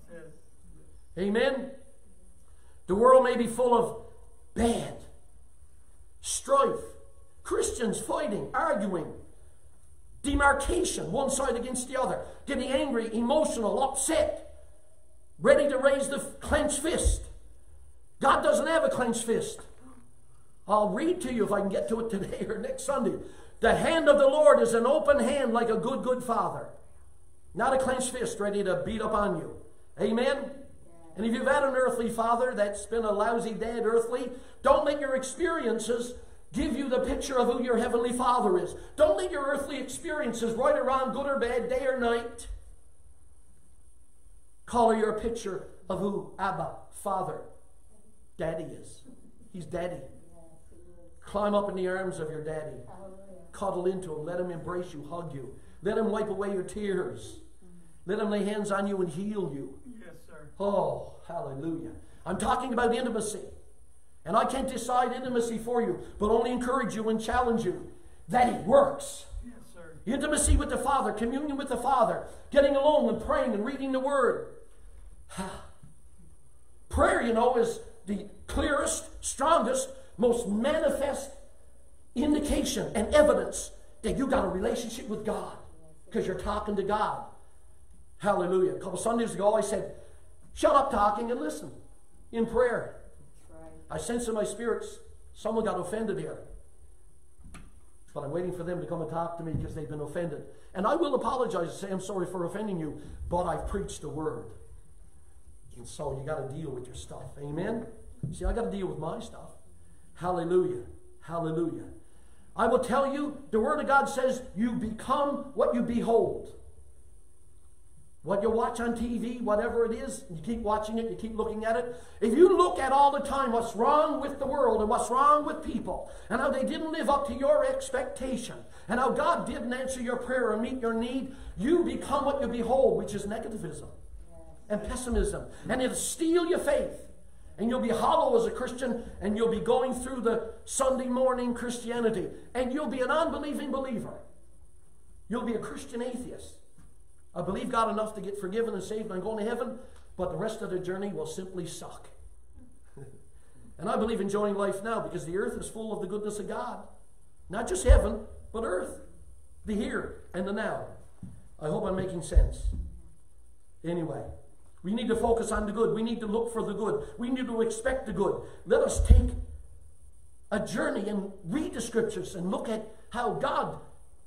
Amen? The world may be full of bad, strife, Christians fighting, arguing, demarcation, one side against the other, getting angry, emotional, upset, ready to raise the clenched fist. God doesn't have a clenched fist. I'll read to you if I can get to it today or next Sunday. The hand of the Lord is an open hand like a good, good father. Not a clenched fist ready to beat up on you. Amen? And if you've had an earthly father that's been a lousy dad earthly, don't let your experiences give you the picture of who your heavenly Father is. Don't let your earthly experiences, right or wrong, good or bad, day or night, color your picture of who Abba, Father, Daddy is. He's Daddy. Climb up in the arms of your daddy. Cuddle into him. Let him embrace you, hug you. Let him wipe away your tears. Let him lay hands on you and heal you. Yes, sir. Oh, hallelujah. I'm talking about intimacy. And I can't decide intimacy for you, but only encourage you and challenge you that it works. Yes, sir. Intimacy with the Father, communion with the Father, getting alone and praying and reading the Word. Prayer, you know, is the clearest, strongest, most manifest indication and evidence that you got a relationship with God because you're talking to God. Hallelujah. A couple Sundays ago I said, shut up talking and listen in prayer. I sense in my spirits someone got offended here. But I'm waiting for them to come and talk to me because they've been offended. And I will apologize and say I'm sorry for offending you, but I've preached the word. And so you got to deal with your stuff. Amen? See, I got to deal with my stuff. Hallelujah. Hallelujah. I will tell you, the Word of God says you become what you behold. What you watch on TV, whatever it is, you keep watching it, you keep looking at it. If you look at all the time what's wrong with the world and what's wrong with people, and how they didn't live up to your expectation, and how God didn't answer your prayer or meet your need, you become what you behold, which is negativism and pessimism. And it'll steal your faith. And you'll be hollow as a Christian, and you'll be going through the Sunday morning Christianity, and you'll be an unbelieving believer. You'll be a Christian atheist. I believe God enough to get forgiven and saved and going to heaven, but the rest of the journey will simply suck. And I believe enjoying life now because the earth is full of the goodness of God. Not just heaven, but earth. The here and the now. I hope I'm making sense. Anyway, we need to focus on the good. We need to look for the good. We need to expect the good. Let us take a journey and read the scriptures and look at how God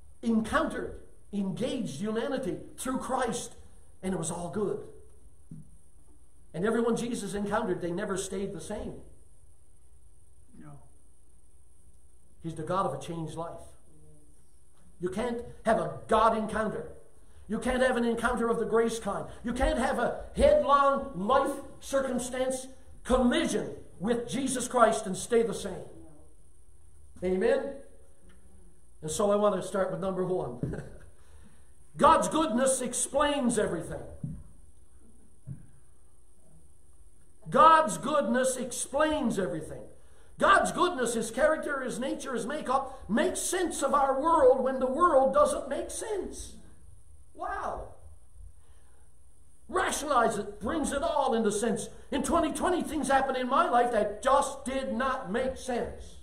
engaged humanity through Christ, and it was all good. And everyone Jesus encountered, they never stayed the same. No. He's the God of a changed life. You can't have a God encounter. You can't have an encounter of the grace kind. You can't have a headlong life circumstance collision with Jesus Christ and stay the same. Amen? And so I want to start with number one. God's goodness explains everything. God's goodness explains everything. God's goodness, His character, His nature, His makeup, makes sense of our world when the world doesn't make sense. Wow. Rationalize it, brings it all into sense. In 2020, things happened in my life that just did not make sense.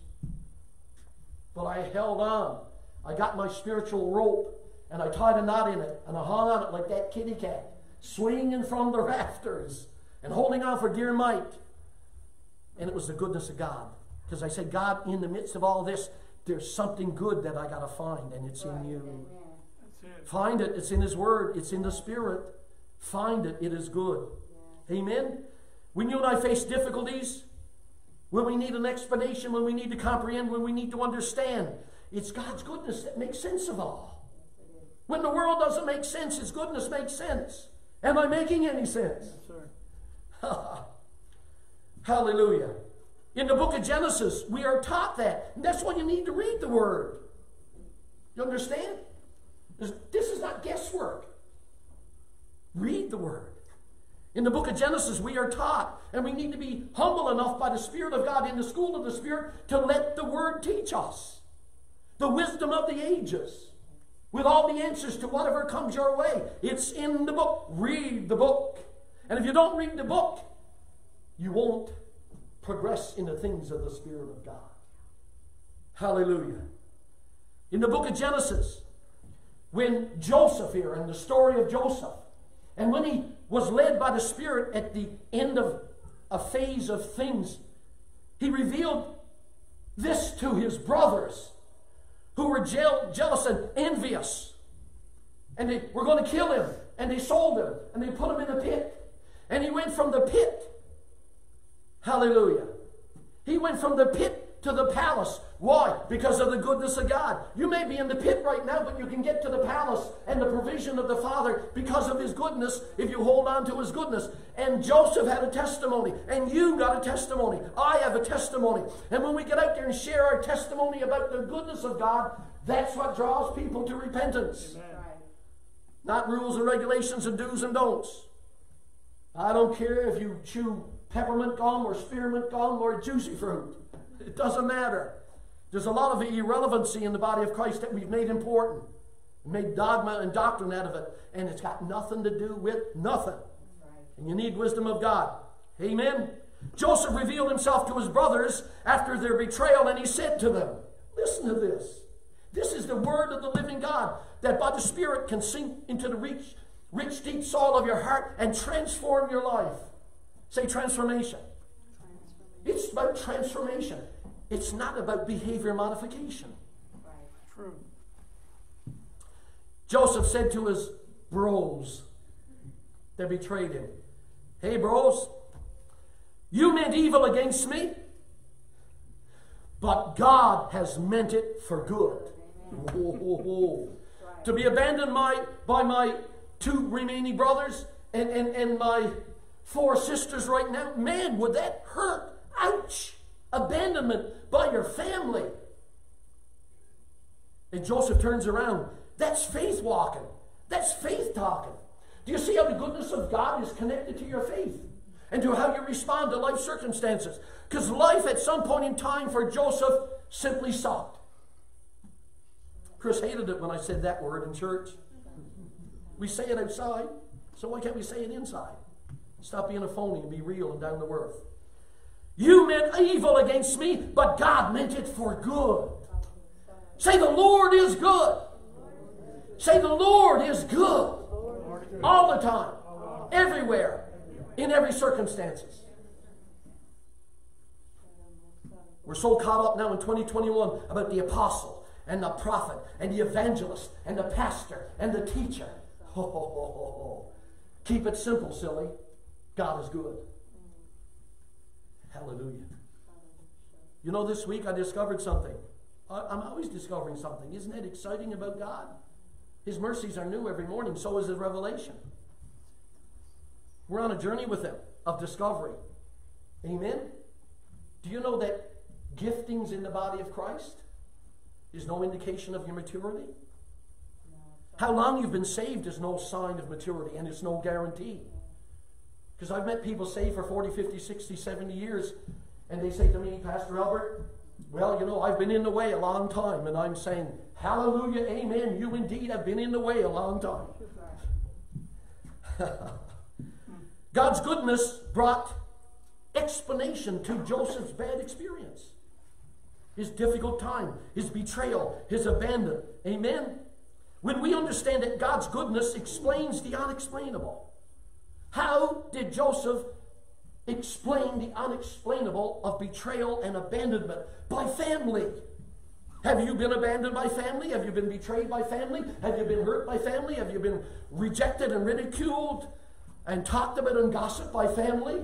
But I held on. I got my spiritual rope, and I tied a knot in it, and I hung on it like that kitty cat, swinging from the rafters and holding on for dear might. And it was the goodness of God. Because I said, God, in the midst of all this, there's something good that I got to find, and it's in you. Find it. It's in His Word. It's in the Spirit. Find it. It is good. Amen? When you and I face difficulties, when we need an explanation, when we need to comprehend, when we need to understand, it's God's goodness that makes sense of all. When the world doesn't make sense, His goodness makes sense. Am I making any sense? Yes, sir. Hallelujah. In the book of Genesis, we are taught that. And that's why you need to read the Word. You understand? This is not guesswork. Read the Word. In the book of Genesis, we are taught, and we need to be humble enough by the Spirit of God in the school of the Spirit to let the Word teach us. The wisdom of the ages. With all the answers to whatever comes your way. It's in the book. Read the book. And if you don't read the book, you won't progress in the things of the Spirit of God. Hallelujah. In the book of Genesis, when Joseph here, and the story of Joseph, and when he was led by the Spirit at the end of a phase of things, he revealed this to his brothers who were jealous and envious. And they were going to kill him, and they sold him, and they put him in a pit. And he went from the pit. Hallelujah. He went from the pit to the palace. Why? Because of the goodness of God. You may be in the pit right now, but you can get to the palace and the provision of the Father because of His goodness if you hold on to His goodness. And Joseph had a testimony, and you got a testimony. I have a testimony. And when we get out there and share our testimony about the goodness of God, that's what draws people to repentance. Amen. Not rules and regulations and do's and don'ts. I don't care if you chew peppermint gum or spearmint gum or juicy fruit. It doesn't matter. There's a lot of irrelevancy in the body of Christ that we've made important. Made dogma and doctrine out of it. And it's got nothing to do with nothing. And you need wisdom of God. Amen? Joseph revealed himself to his brothers after their betrayal, and he said to them, listen to this. This is the word of the living God that by the Spirit can sink into the rich deep soil of your heart and transform your life. Say transformation. It's about transformation. It's not about behavior modification. True. Joseph said to his bros that betrayed him, hey bros, you meant evil against me, but God has meant it for good. To be abandoned by my two remaining brothers and my 4 sisters right now, man, would that hurt. Ouch. Abandonment by your family. And Joseph turns around. That's faith walking. That's faith talking. Do you see how the goodness of God is connected to your faith and to how you respond to life circumstances? Because life at some point in time for Joseph simply sucked. Chris hated it when I said that word in church. We say it outside, so why can't we say it inside? Stop being a phony and be real and down to earth. You meant evil against me, but God meant it for good. Say the Lord is good. Say the Lord is good. All the time. Everywhere. In every circumstances. We're so caught up now in 2021 about the apostle and the prophet and the evangelist and the pastor and the teacher. Keep it simple, silly. God is good. Hallelujah. You know, this week I discovered something. I'm always discovering something. Isn't that exciting about God? His mercies are new every morning. So is His revelation. We're on a journey with Him of discovery. Amen? Do you know that giftings in the body of Christ is no indication of your maturity? How long you've been saved is no sign of maturity, and it's no guarantee. Because I've met people saved for 40, 50, 60, 70 years, and they say to me, Pastor Albert, well, you know, I've been in the way a long time. And I'm saying, hallelujah, amen, you indeed have been in the way a long time. God's goodness brought explanation to Joseph's bad experience. His difficult time, his betrayal, his abandonment. Amen? When we understand that God's goodness explains the unexplainable. How did Joseph explain the unexplainable of betrayal and abandonment? By family. Have you been abandoned by family? Have you been betrayed by family? Have you been hurt by family? Have you been rejected and ridiculed and talked about and gossiped by family?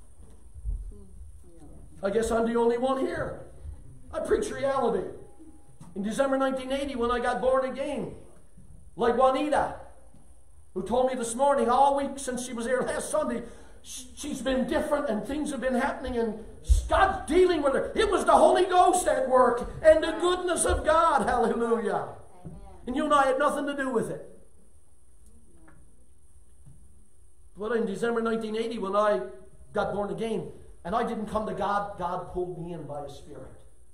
I guess I'm the only one here. I preach reality. In December 1980, when I got born again, like Juanita, who told me this morning, all week since she was here last Sunday, she's been different and things have been happening and God's dealing with her. It was the Holy Ghost at work and the goodness of God. Hallelujah. Amen. And you and I had nothing to do with it. But in December 1980, when I got born again, and I didn't come to God, God pulled me in by His Spirit.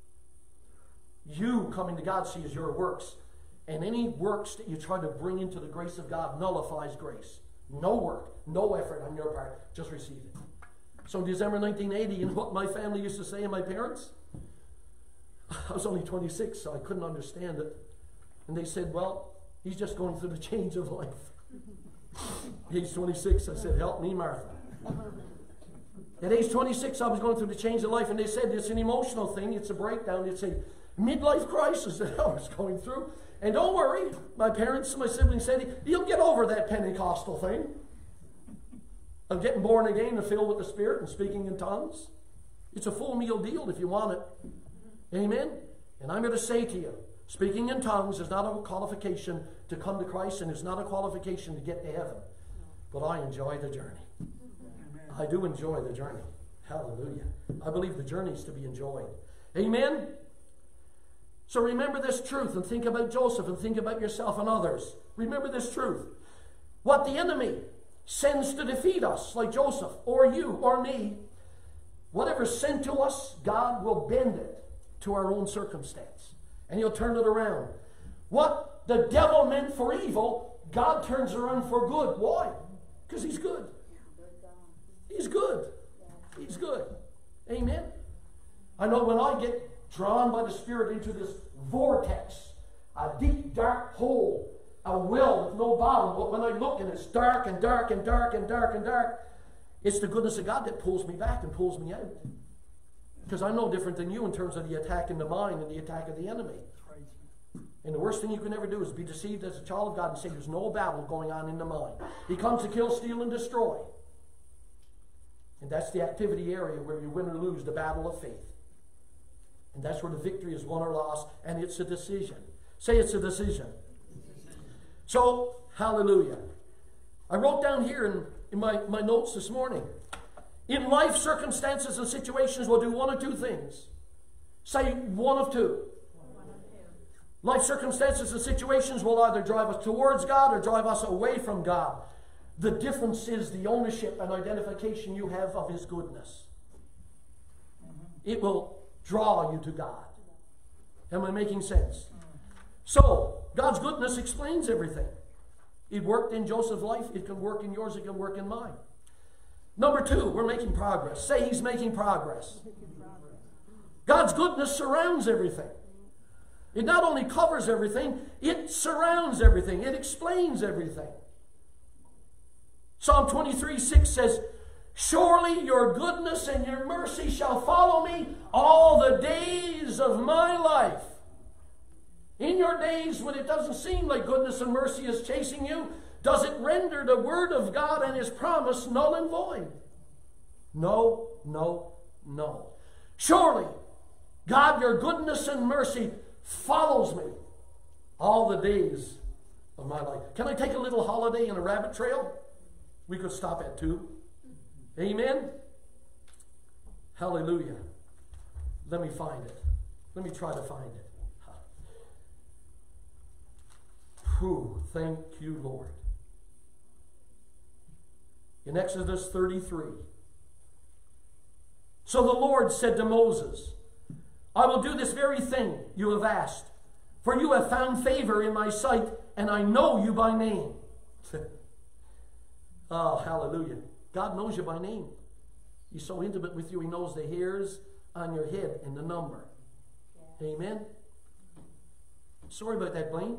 You coming to God sees your works. And any works that you try to bring into the grace of God nullifies grace. No work, no effort on your part, just receive it. So in December 1980, you know what my family used to say and my parents? I was only 26, so I couldn't understand it. And they said, well, he's just going through the change of life. Age 26, I said, help me, Martha. At age 26, I was going through the change of life, and they said it's an emotional thing, it's a breakdown, it's a midlife crisis that I was going through. And don't worry, my parents and my siblings said, you'll get over that Pentecostal thing of getting born again and filled with the Spirit and speaking in tongues. It's a full meal deal if you want it. Amen? And I'm going to say to you, speaking in tongues is not a qualification to come to Christ, and it's not a qualification to get to heaven. But I enjoy the journey. I do enjoy the journey. Hallelujah. I believe the journey is to be enjoyed. Amen? So remember this truth and think about Joseph and think about yourself and others. Remember this truth. What the enemy sends to defeat us, like Joseph, or you, or me, whatever's sent to us, God will bend it to our own circumstance. And He'll turn it around. What the devil meant for evil, God turns around for good. Why? Because He's good. He's good. He's good. Amen? I know when I get drawn by the Spirit into this vortex, a deep, dark hole, a well with no bottom, but when I look and it's dark and dark and dark and dark and dark, it's the goodness of God that pulls me back and pulls me out. Because I'm no different than you in terms of the attack in the mind and the attack of the enemy. And the worst thing you can ever do is be deceived as a child of God and say there's no battle going on in the mind. He comes to kill, steal, and destroy. And that's the activity area where you win or lose the battle of faith. And that's where the victory is won or lost, and it's a decision. Say it's a decision. So, hallelujah. I wrote down here in my notes this morning, in life, circumstances and situations will do one of two things. Say one of two. Life circumstances and situations will either drive us towards God or drive us away from God. The difference is the ownership and identification you have of His goodness. It will draw you to God. Am I making sense? So, God's goodness explains everything. It worked in Joseph's life. It can work in yours. It can work in mine. Number two, we're making progress. Say He's making progress. God's goodness surrounds everything. It not only covers everything, it surrounds everything. It explains everything. Psalm 23:6 says, surely your goodness and your mercy shall follow me all the days of my life. In your days when it doesn't seem like goodness and mercy is chasing you, does it render the word of God and His promise null and void? No, no, no. Surely, God, your goodness and mercy follows me all the days of my life. Can I take a little holiday in a rabbit trail? We could stop at 2. Amen? Hallelujah. Let me find it. Let me try to find it. Whew, thank you, Lord. In Exodus 33, so the Lord said to Moses, I will do this very thing you have asked, for you have found favor in my sight, and I know you by name. Oh, hallelujah. God knows you by name. He's so intimate with you, he knows the hairs on your head and the number. Yeah. Amen? Sorry about that, Blaine.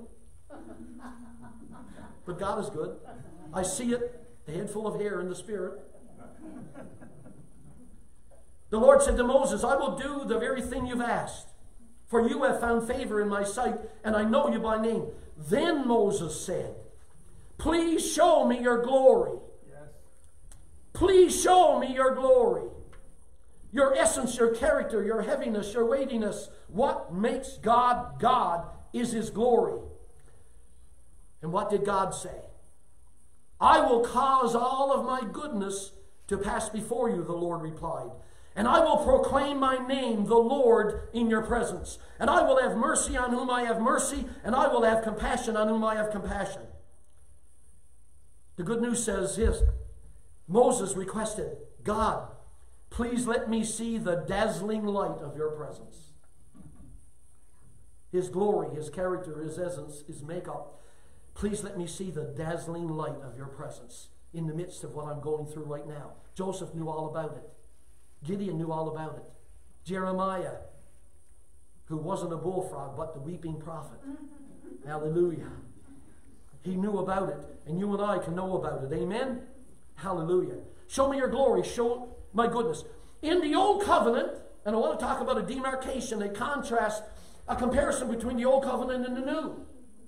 But God is good. I see it, a head full of hair in the spirit. The Lord said to Moses, I will do the very thing you've asked, for you have found favor in my sight, and I know you by name. Then Moses said, please show me your glory. Yes. Please show me your glory. Your essence, your character, your heaviness, your weightiness. What makes God God is his glory. And what did God say? I will cause all of my goodness to pass before you, the Lord replied. And I will proclaim my name, the Lord, in your presence. And I will have mercy on whom I have mercy, and I will have compassion on whom I have compassion. The good news says this. Moses requested, God, please let me see the dazzling light of your presence. His glory, his character, his essence, his makeup. Please let me see the dazzling light of your presence in the midst of what I'm going through right now. Joseph knew all about it. Gideon knew all about it. Jeremiah, who wasn't a bullfrog, but the weeping prophet. Hallelujah. He knew about it, and you and I can know about it. Amen? Hallelujah. Show me your glory. Show my goodness. In the Old Covenant, and I want to talk about a demarcation, a contrast, a comparison between the Old Covenant and the New.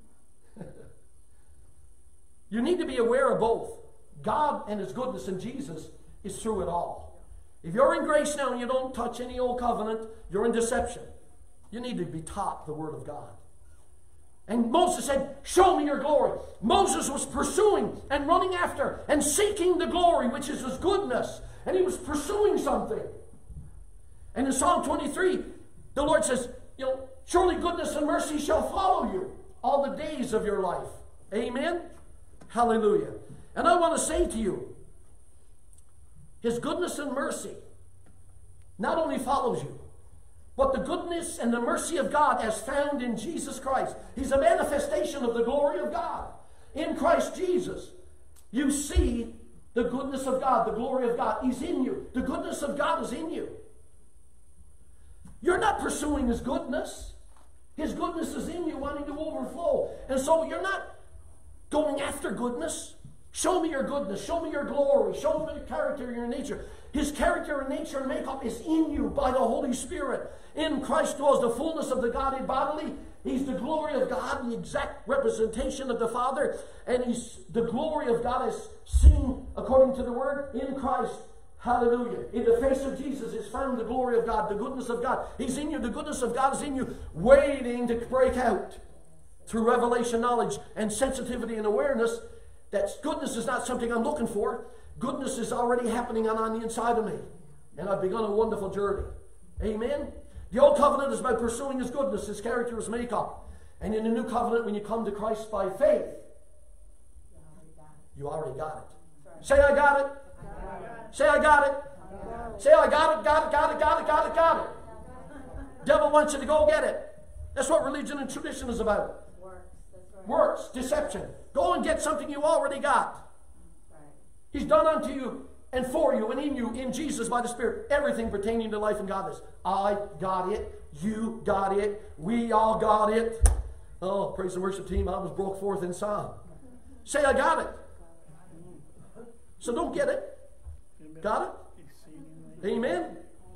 You need to be aware of both. God and his goodness in Jesus is through it all. If you're in grace now and you don't touch any Old Covenant, you're in deception. You need to be taught the Word of God. And Moses said, show me your glory. Moses was pursuing and running after and seeking the glory, which is his goodness. And he was pursuing something. And in Psalm 23, the Lord says, surely goodness and mercy shall follow you all the days of your life. Amen? Hallelujah. And I want to say to you, his goodness and mercy not only follows you, but the goodness and the mercy of God as found in Jesus Christ. He's a manifestation of the glory of God. In Christ Jesus, you see the goodness of God, the glory of God. He's in you. The goodness of God is in you. You're not pursuing his goodness. His goodness is in you, wanting to overflow. And so you're not going after goodness. Show me your goodness. Show me your glory. Show me your character, your nature. His character and nature and makeup is in you by the Holy Spirit. In Christ dwells the fullness of the Godhead bodily. He's the glory of God, the exact representation of the Father. And the glory of God is seen according to the Word in Christ. Hallelujah. In the face of Jesus is found the glory of God, the goodness of God. He's in you. The goodness of God is in you, waiting to break out through revelation, knowledge, and sensitivity and awareness. That goodness is not something I'm looking for. Goodness is already happening on the inside of me. And I've begun a wonderful journey. Amen? The Old Covenant is by pursuing his goodness, his character, his makeup. And in the New Covenant, when you come to Christ by faith, you already got it. Say, I got it. Say, I got it. Say, I got it. Got it. Devil wants you to go get it. That's what religion and tradition is about. Works, deception. Go and get something you already got. He's done unto you and for you and in you, in Jesus by the Spirit, everything pertaining to life and godliness. I got it. You got it. We all got it. Oh, praise the worship team. I was broke forth in song. Say, I got it. So don't get it. Got it? Amen?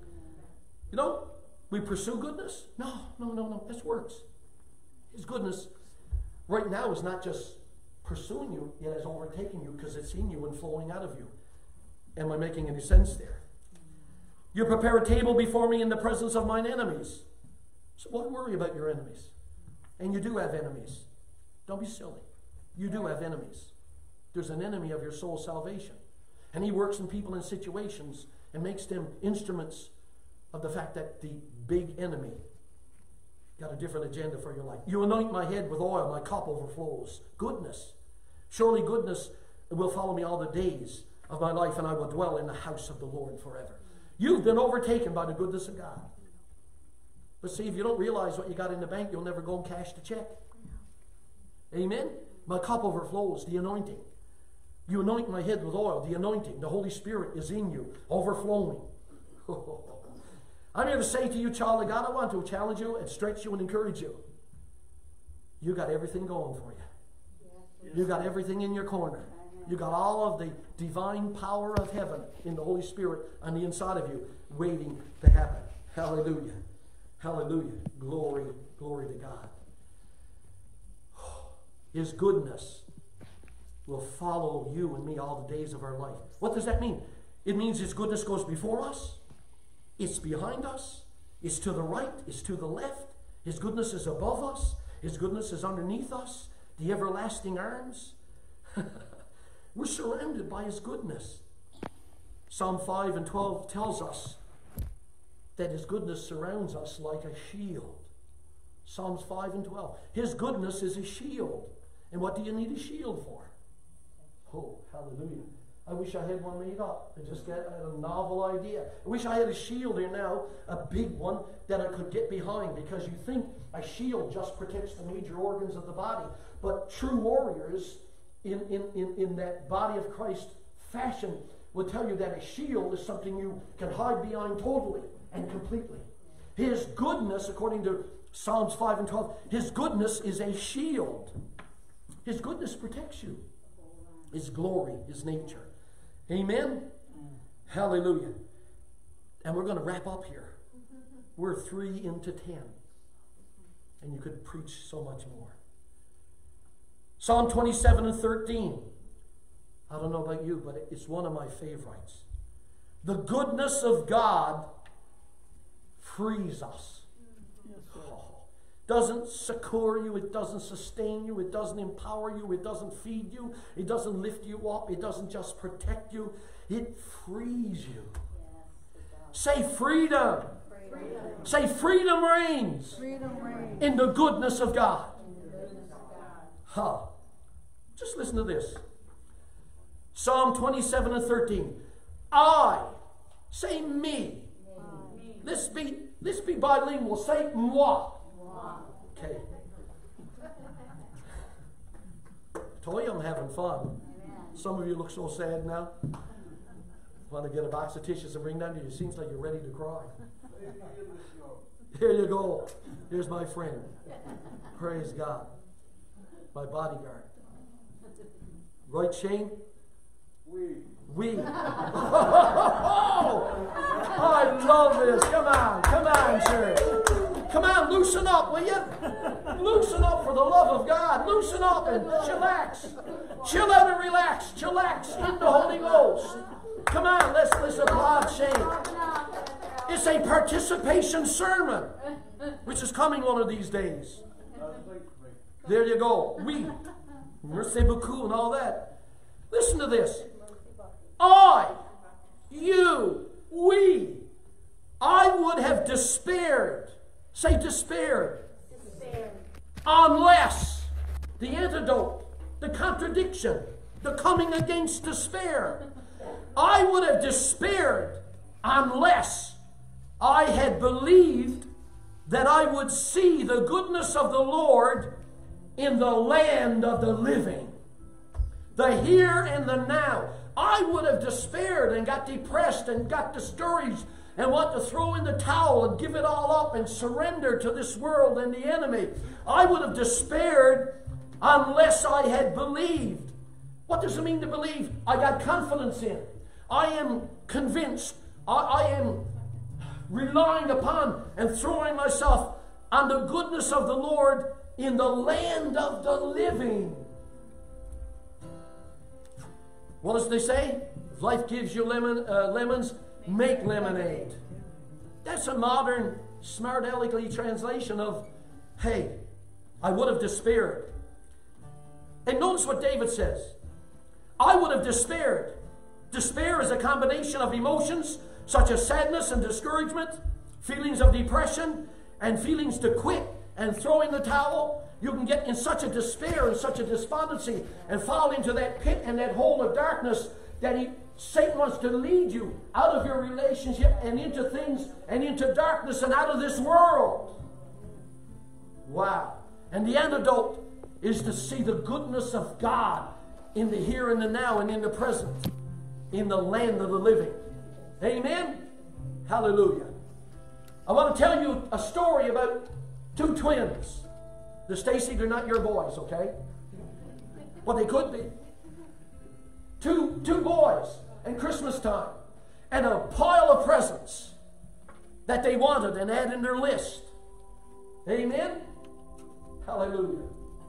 We pursue goodness? No. That's works. His goodness right now is not just pursuing you, it has overtaken you because it's in you and flowing out of you. Am I making any sense there? You prepare a table before me in the presence of mine enemies. So why worry about your enemies? And you do have enemies. Don't be silly. You do have enemies. There's an enemy of your soul's salvation. And he works in people and situations and makes them instruments of the fact that the big enemy got a different agenda for your life. You anoint my head with oil, my cup overflows. Goodness. Surely goodness will follow me all the days of my life, and I will dwell in the house of the Lord forever. You've been overtaken by the goodness of God. But see, if you don't realize what you got in the bank, you'll never go and cash the check. Amen? My cup overflows, the anointing. You anoint my head with oil, the anointing. The Holy Spirit is in you, overflowing. I'm here to say to you, child of God, I want to challenge you and stretch you and encourage you. You got everything going for you. You got everything in your corner. You got all of the divine power of heaven in the Holy Spirit on the inside of you, waiting to happen. Hallelujah. Hallelujah. Glory, glory to God. His goodness will follow you and me all the days of our life. What does that mean? It means His goodness goes before us. It's behind us. It's to the right. It's to the left. His goodness is above us. His goodness is underneath us. The everlasting arms. We're surrounded by His goodness. Psalm 5 and 12 tells us that His goodness surrounds us like a shield. Psalms 5 and 12. His goodness is a shield. And what do you need a shield for? Oh, hallelujah. I wish I had one made up. I just got a novel idea. I wish I had a shield here now, a big one, that I could get behind, because you think a shield just protects the major organs of the body. But true warriors in that body of Christ fashion will tell you that a shield is something you can hide behind totally and completely. His goodness, according to Psalms 5 and 12, His goodness is a shield. His goodness protects you. His glory, His nature. Amen? Hallelujah. And we're going to wrap up here. We're 3 into 10. And you could preach so much more. Psalm 27 and 13. I don't know about you, but it's one of my favorites. The goodness of God frees us. Doesn't succor you, it doesn't sustain you, it doesn't empower you, it doesn't feed you, it doesn't lift you up, it doesn't just protect you, it frees you. Say freedom. Say freedom reigns, in the goodness of God. Huh. Just listen to this. Psalm 27 and 13. I, say me. Let's be bilingual. Say moi. Okay. Told you I'm having fun. Some of you look so sad now. Want to get a box of tissues and bring them to you. It seems like you're ready to cry. Here you go. Here's my friend. Praise God. My bodyguard. Right, Shane? We. Oh, I love this. Come on, church. Come on, loosen up, will you? Loosen up for the love of God. Loosen up and chillax. Chill out and relax. Chillax in the Holy Ghost. Come on, let's applaud Shane. It's a participation sermon, which is coming one of these days. There you go. We. Merci beaucoup and all that. Listen to this. I, you, we. I would have despaired. Say despaired. Unless the antidote, the contradiction, the coming against despair. I would have despaired unless I had believed that I would see the goodness of the Lord in the land of the living. The here and the now. I would have despaired and got depressed and got discouraged and want to throw in the towel and give it all up and surrender to this world and the enemy. I would have despaired unless I had believed. What does it mean to believe? I got confidence in. I am convinced. I am relying upon and throwing myself on the goodness of the Lord in the land of the living. What does they say? If life gives you lemons, make lemonade. That's a modern, smart alecky translation of, hey, I would have despaired. And notice what David says. I would have despaired. Despair is a combination of emotions such as sadness and discouragement, feelings of depression, and feelings to quit and throw in the towel, you can get in such a despair and such a despondency and fall into that pit and that hole of darkness that Satan wants to lead you out of your relationship and into things and into darkness and out of this world. Wow. And the antidote is to see the goodness of God in the here and the now and in the present, in the land of the living. Amen? Hallelujah. I want to tell you a story about two twins. The Stacy, they're not your boys, okay? But they could be. Two boys at Christmas time, and a pile of presents that they wanted and had in their list. Amen? Hallelujah.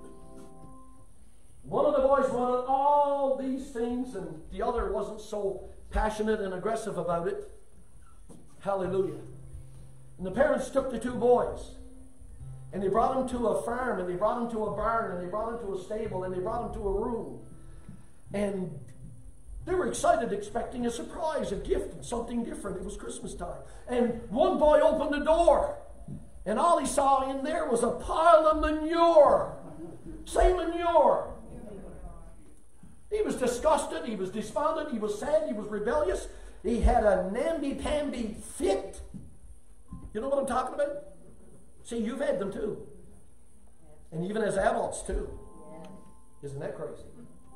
One of the boys wanted all these things, and the other wasn't so passionate and aggressive about it. Hallelujah. And the parents took the two boys, and they brought them to a farm, and they brought them to a barn, and they brought them to a stable, and they brought them to a room. And they were excited, expecting a surprise, a gift, something different. It was Christmas time. And one boy opened the door, and all he saw in there was a pile of manure. Say manure. He was disgusted, he was despondent, he was sad, he was rebellious. He had a namby-pamby fit. You know what I'm talking about? See, you've had them too. And even as adults too. Isn't that crazy?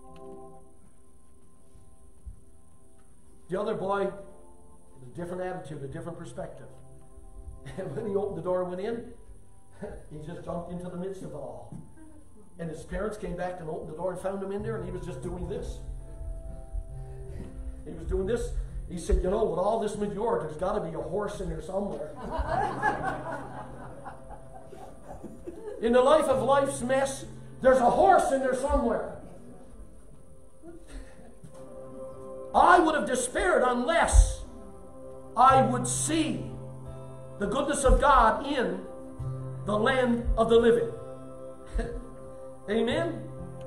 The other boy had a different attitude, a different perspective. And when he opened the door and went in, he just jumped into the midst of it all. And his parents came back and opened the door and found him in there, and he was just doing this. He was doing this. He said, you know, with all this manure, there's got to be a horse in there somewhere. In the life of life's mess, there's a horse in there somewhere. I would have despaired unless I would see the goodness of God in the land of the living. Amen?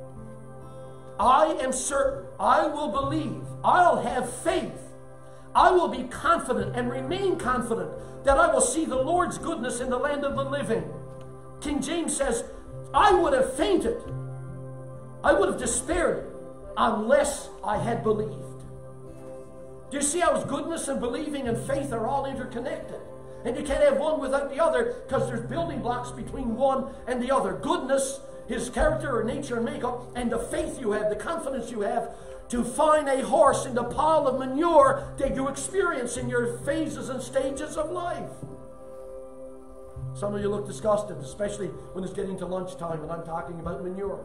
I am certain, I will believe, I'll have faith, I will be confident and remain confident that I will see the Lord's goodness in the land of the living. King James says, I would have fainted, I would have despaired unless I had believed. Do you see how goodness and believing and faith are all interconnected? And you can't have one without the other because there's building blocks between one and the other. Goodness, his character or nature and makeup, and the faith you have, the confidence you have to find a horse in the pile of manure that you experience in your phases and stages of life. Some of you look disgusted, especially when it's getting to lunchtime and I'm talking about manure.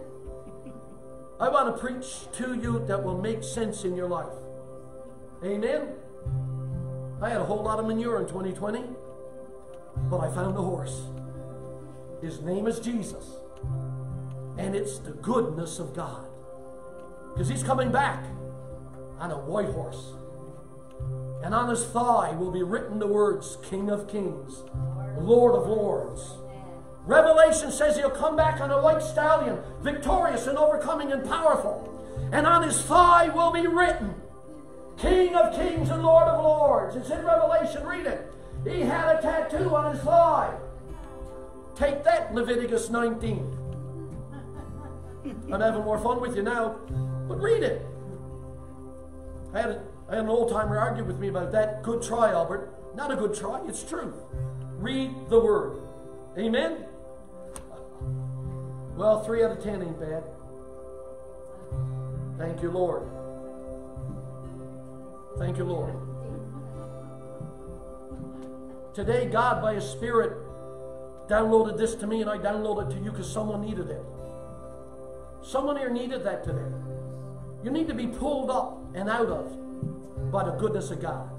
I want to preach to you that will make sense in your life. Amen? I had a whole lot of manure in 2020, but I found the horse. His name is Jesus. And it's the goodness of God. Because he's coming back on a white horse. And on his thigh will be written the words, King of Kings, Lord of Lords. Revelation says he'll come back on a white stallion, victorious and overcoming and powerful. And on his thigh will be written, King of Kings and Lord of Lords. It's in Revelation, read it. He had a tattoo on his thigh. Take that, Leviticus 19. I'm having more fun with you now, but read it. I had an old-timer argue with me about that. Good try, Albert. Not a good try, it's true. Read the Word. Amen? Well, 3 out of 10 ain't bad. Thank you, Lord. Thank you, Lord. Today, God, by His Spirit, downloaded this to me, and I downloaded it to you because someone needed it. Someone here needed that today. You need to be pulled up and out of by the goodness of God.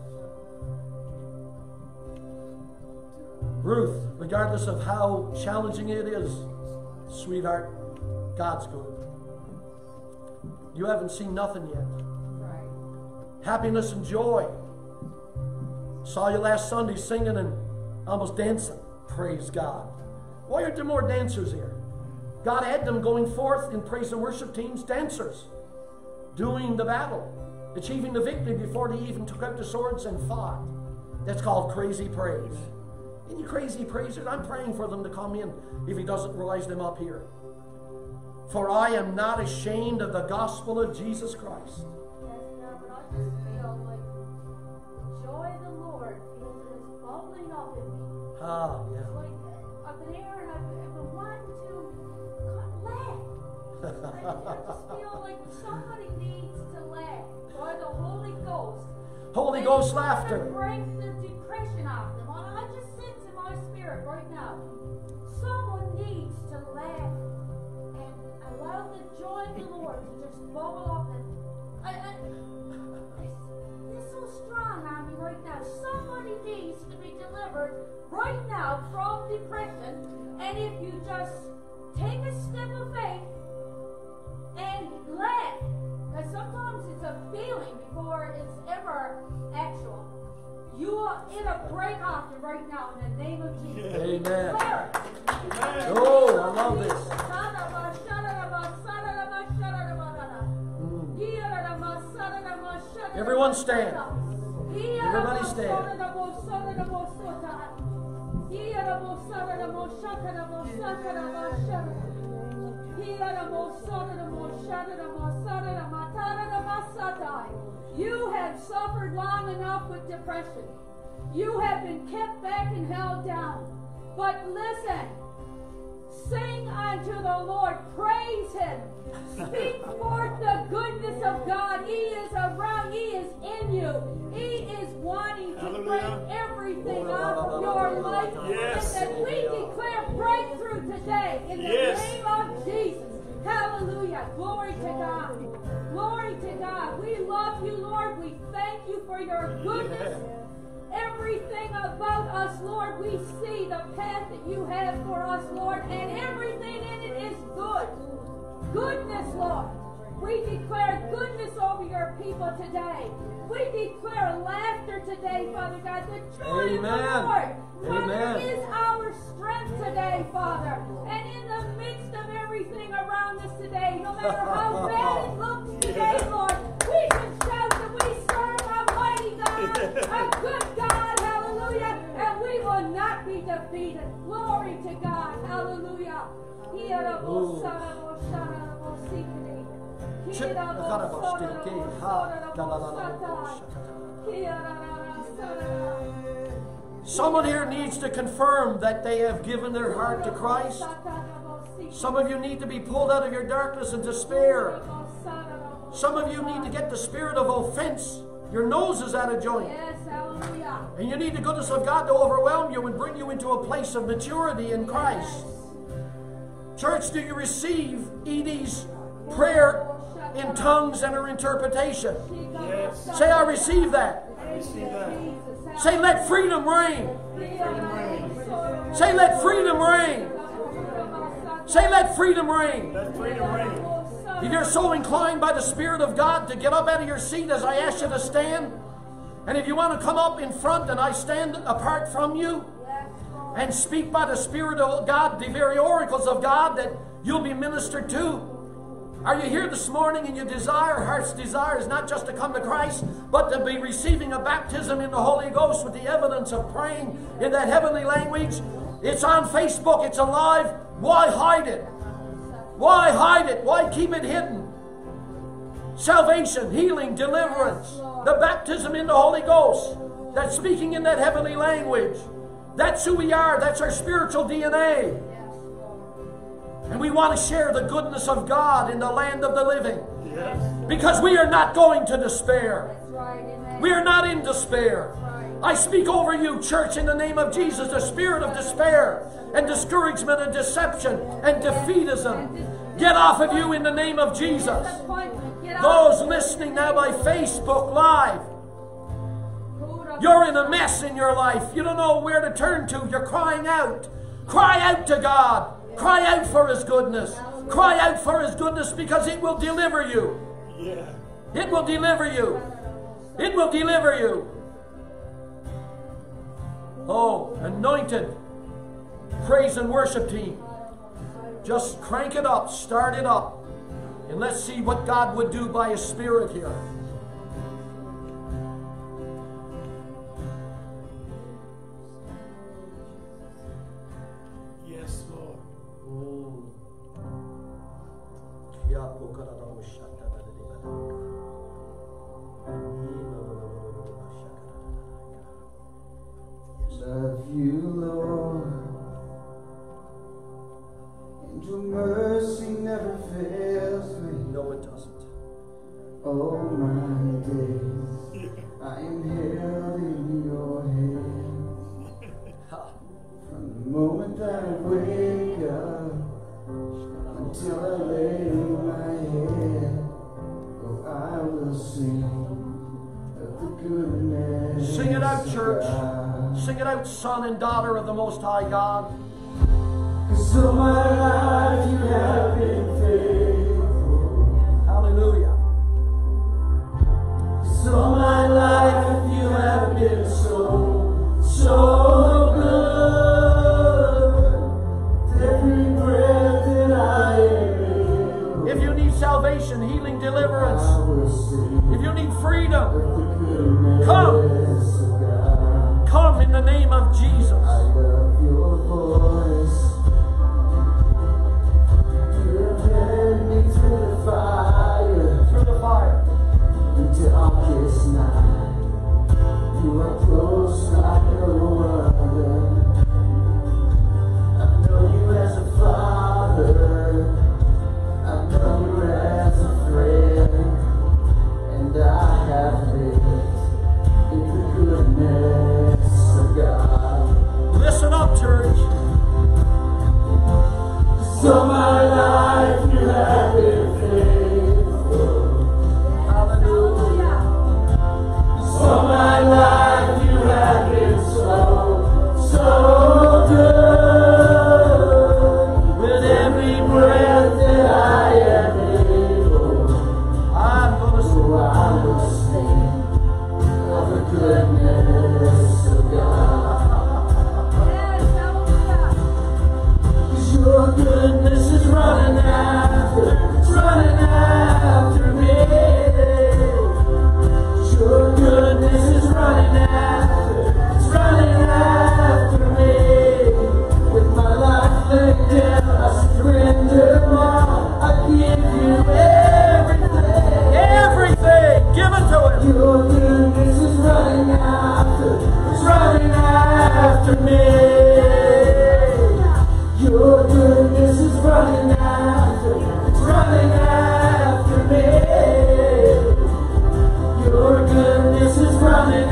Ruth, regardless of how challenging it is, sweetheart, God's good. You haven't seen nothing yet. Happiness and joy. Saw you last Sunday singing and almost dancing. Praise God. Why aren't there more dancers here? God had them going forth in praise and worship teams, dancers, doing the battle, achieving the victory before they even took out the swords and fought. That's called crazy praise. Any crazy praisers? I'm praying for them to come in if he doesn't rise them up here. For I am not ashamed of the gospel of Jesus Christ. Yes, God, but I just feel like the joy of the Lord is bubbling up in me. Ah, It's yeah. like I've been here and I've been wanting to laugh. I just feel like somebody needs to laugh. By the Holy Ghost. Holy And Ghost it's gonna laughter. break the depression off them. I just sense in my spirit right now. Someone needs to laugh and allow the joy of the Lord to just bubble up. And it's so strong on me right now. Somebody needs to be delivered right now from depression. And if you just take a step of faith and laugh, because sometimes it's a feeling before it's ever actual. It'll break off you right now in the name of Jesus. Amen. Declare it. Oh, I love this. Everyone stand. Everybody stand. You have suffered long enough with depression. You have been kept back and held down. But listen, sing unto the Lord, praise Him. Speak forth the goodness of God. He is around, He is in you. He is wanting to break everything off of your life. Yes. And that we declare breakthrough today in the name of Jesus. Hallelujah. Glory to God. Glory to God. We love you, Lord. We thank you for your goodness. Everything about us, Lord, we see the path that you have for us, Lord, and everything in it is good. Goodness, Lord. We declare goodness over your people today. We declare laughter today, Father God. The joy of the Lord, Father, is our strength today, Father. And in the midst of everything around us today, no matter how bad it looks today, Lord, we can shout that we serve a mighty God, a good God, hallelujah, and we will not be defeated. Glory to God, hallelujah. Someone here needs to confirm that they have given their heart to Christ. Some of you need to be pulled out of your darkness and despair. Some of you need to get the spirit of offense. Your nose is out of joint. And you need the goodness of God to overwhelm you and bring you into a place of maturity in Christ. Church, do you receive Edie's prayer in tongues and her interpretation? Yes. Say, I receive that. I receive that. Say, let freedom reign. Freedom reign. Say, let freedom reign. Say, let freedom reign. Let freedom reign. If you're so inclined by the Spirit of God to get up out of your seat as I ask you to stand, and if you want to come up in front and I stand apart from you and speak by the Spirit of God, the very oracles of God that you'll be ministered to. Are you here this morning and your heart's desire is not just to come to Christ, but to be receiving a baptism in the Holy Ghost with the evidence of praying in that heavenly language? It's on Facebook. It's alive. Why hide it? Why hide it? Why keep it hidden? Salvation, healing, deliverance, the baptism in the Holy Ghost, that speaking in that heavenly language. That's who we are. That's our spiritual DNA. And we want to share the goodness of God in the land of the living. Yes. Because we are not going to despair. We are not in despair. I speak over you, church, in the name of Jesus, the spirit of despair and discouragement and deception and defeatism. Get off of you in the name of Jesus. Those listening now by Facebook Live, you're in a mess in your life. You don't know where to turn to. You're crying out. Cry out to God. Cry out for His goodness. Cry out for His goodness because it will deliver you. Yeah. It will deliver you. It will deliver you. Oh, anointed praise and worship team. Just crank it up. Start it up. And let's see what God would do by His Spirit here. Love you, Lord, and your mercy never fails me. No, it doesn't. All my days I am held in your hands. From the moment that I wake up until I lay my head, oh, I will sing of the goodness. Sing it out, church. of God. Sing it out, son and daughter of the Most High God. 'Cause all my life you have been faithful. Hallelujah. 'Cause all my life you have been so good. Every breath that I am, If you need salvation, healing, deliverance, I will sing if you need freedom, of the goodness Come. of God. come in the name of Jesus. I love your voice. You have led me through the fire, Through the fire. into darkest night. You are close like no other. I know you as a father. I know you as a friend. And I have lived in the goodness of God. Listen up, church. So my life you have been faithful. Hallelujah. So my life you have been so good. With every breath that I am able, I'm going to so I will sing of the goodness of God. Yes, hallelujah. 'Cause your goodness is running after me. Your goodness is running after me. With my life laid down, I surrender now. I give you everything. everything. Give it to him. Your goodness is running after me. Your goodness is running after me. Your goodness is running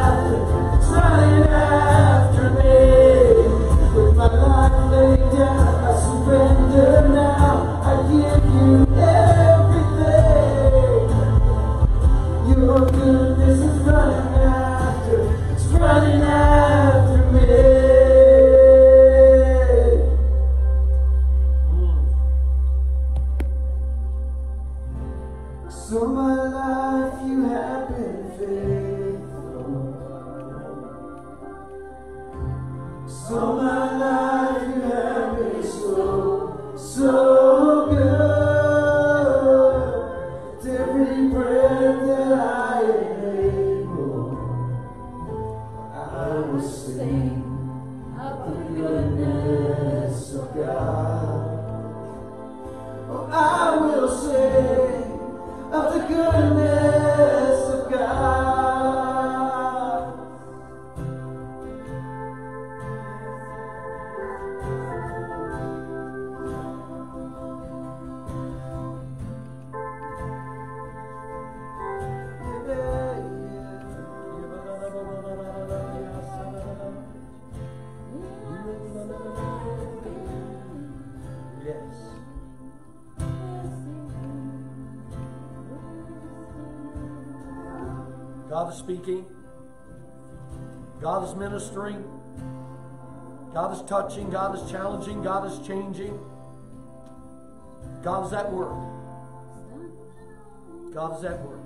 after me. With my life laid down, I surrender now. I give you everything. Your goodness is running after me. So my life you have been faithful. So my life you have been so good. Every breath that I am able, I will sing of the goodness of God. Oh, I will sing of the goodness of God. Yes. God is speaking. God is ministering. God is touching. God is challenging. God is changing. God is at work. God is at work.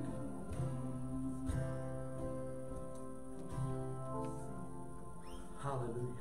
Hallelujah.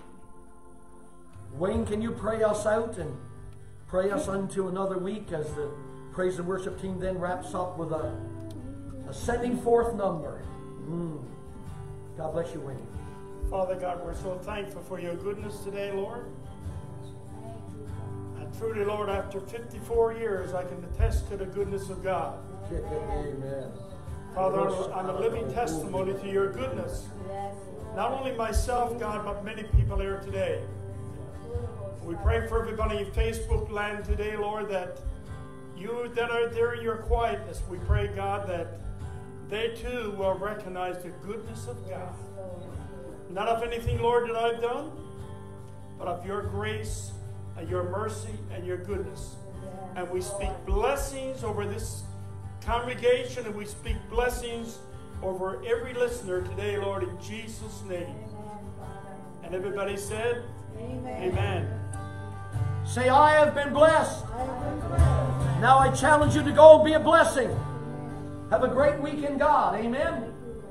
Wayne, can you pray us out and pray us into another week as the praise and worship team then wraps up with a sending forth number. God bless you, Wayne. Father God, we're so thankful for your goodness today, Lord. I truly, Lord, after 54 years, I can attest to the goodness of God. Amen. Father, I'm a living testimony to your goodness. Not only myself, God, but many people here today. We pray for everybody in Facebook land today, Lord, that you that are there in your quietness, we pray, God, that they too will recognize the goodness of God. Not of anything, Lord, that I've done, but of your grace and your mercy and your goodness. And we speak blessings over this congregation, and we speak blessings over every listener today, Lord, in Jesus' name. And everybody said, Amen. Say, I have been blessed. Now I challenge you to go and be a blessing. Have a great week in God. Amen.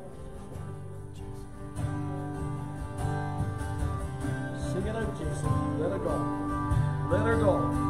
Sing it out, Jason. Let her go. Let her go.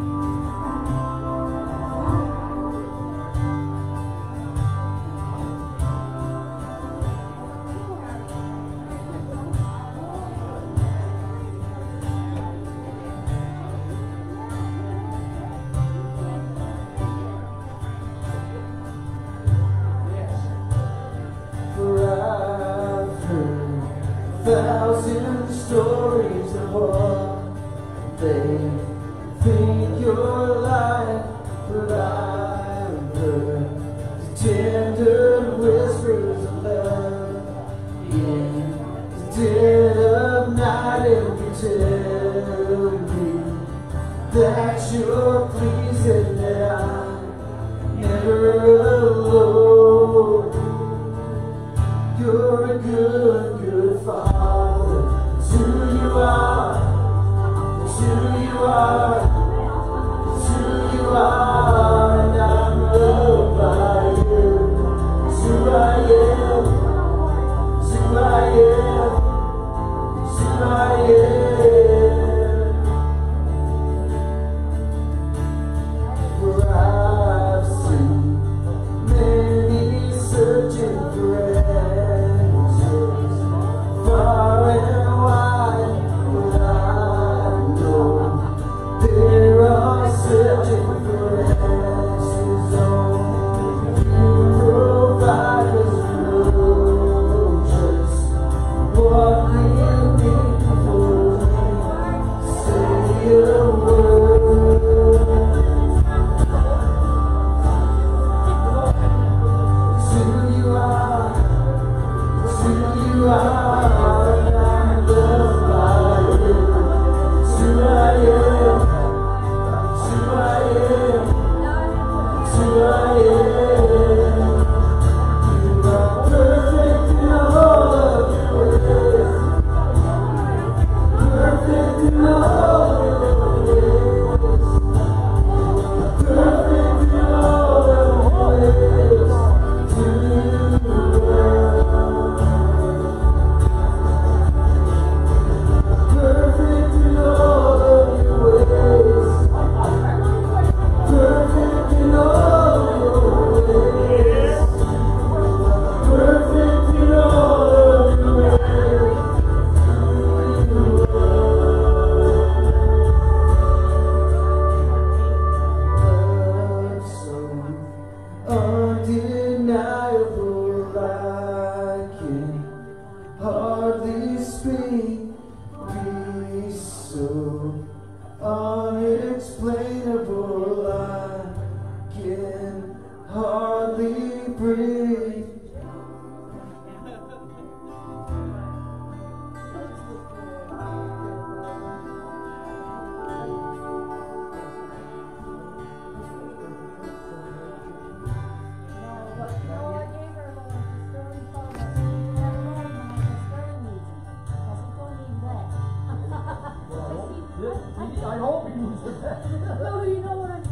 Thousand stories of what they think you're like, but I've heard the tender whispers of love in the dead of night, and you tell me that you're pleased and that I'm never alone. You're a good, good Father. It's who you are. It's who you are. It's who you are. And I'm loved by you. It's who I am. It's who I am. It's who I am. For I've seen many searching for far and wide, but I know they're all searching for answers. Only you provide us know just what we need for me. Say a word. It's who you are. It's who you are. I hope he was the best. No, you know what I'm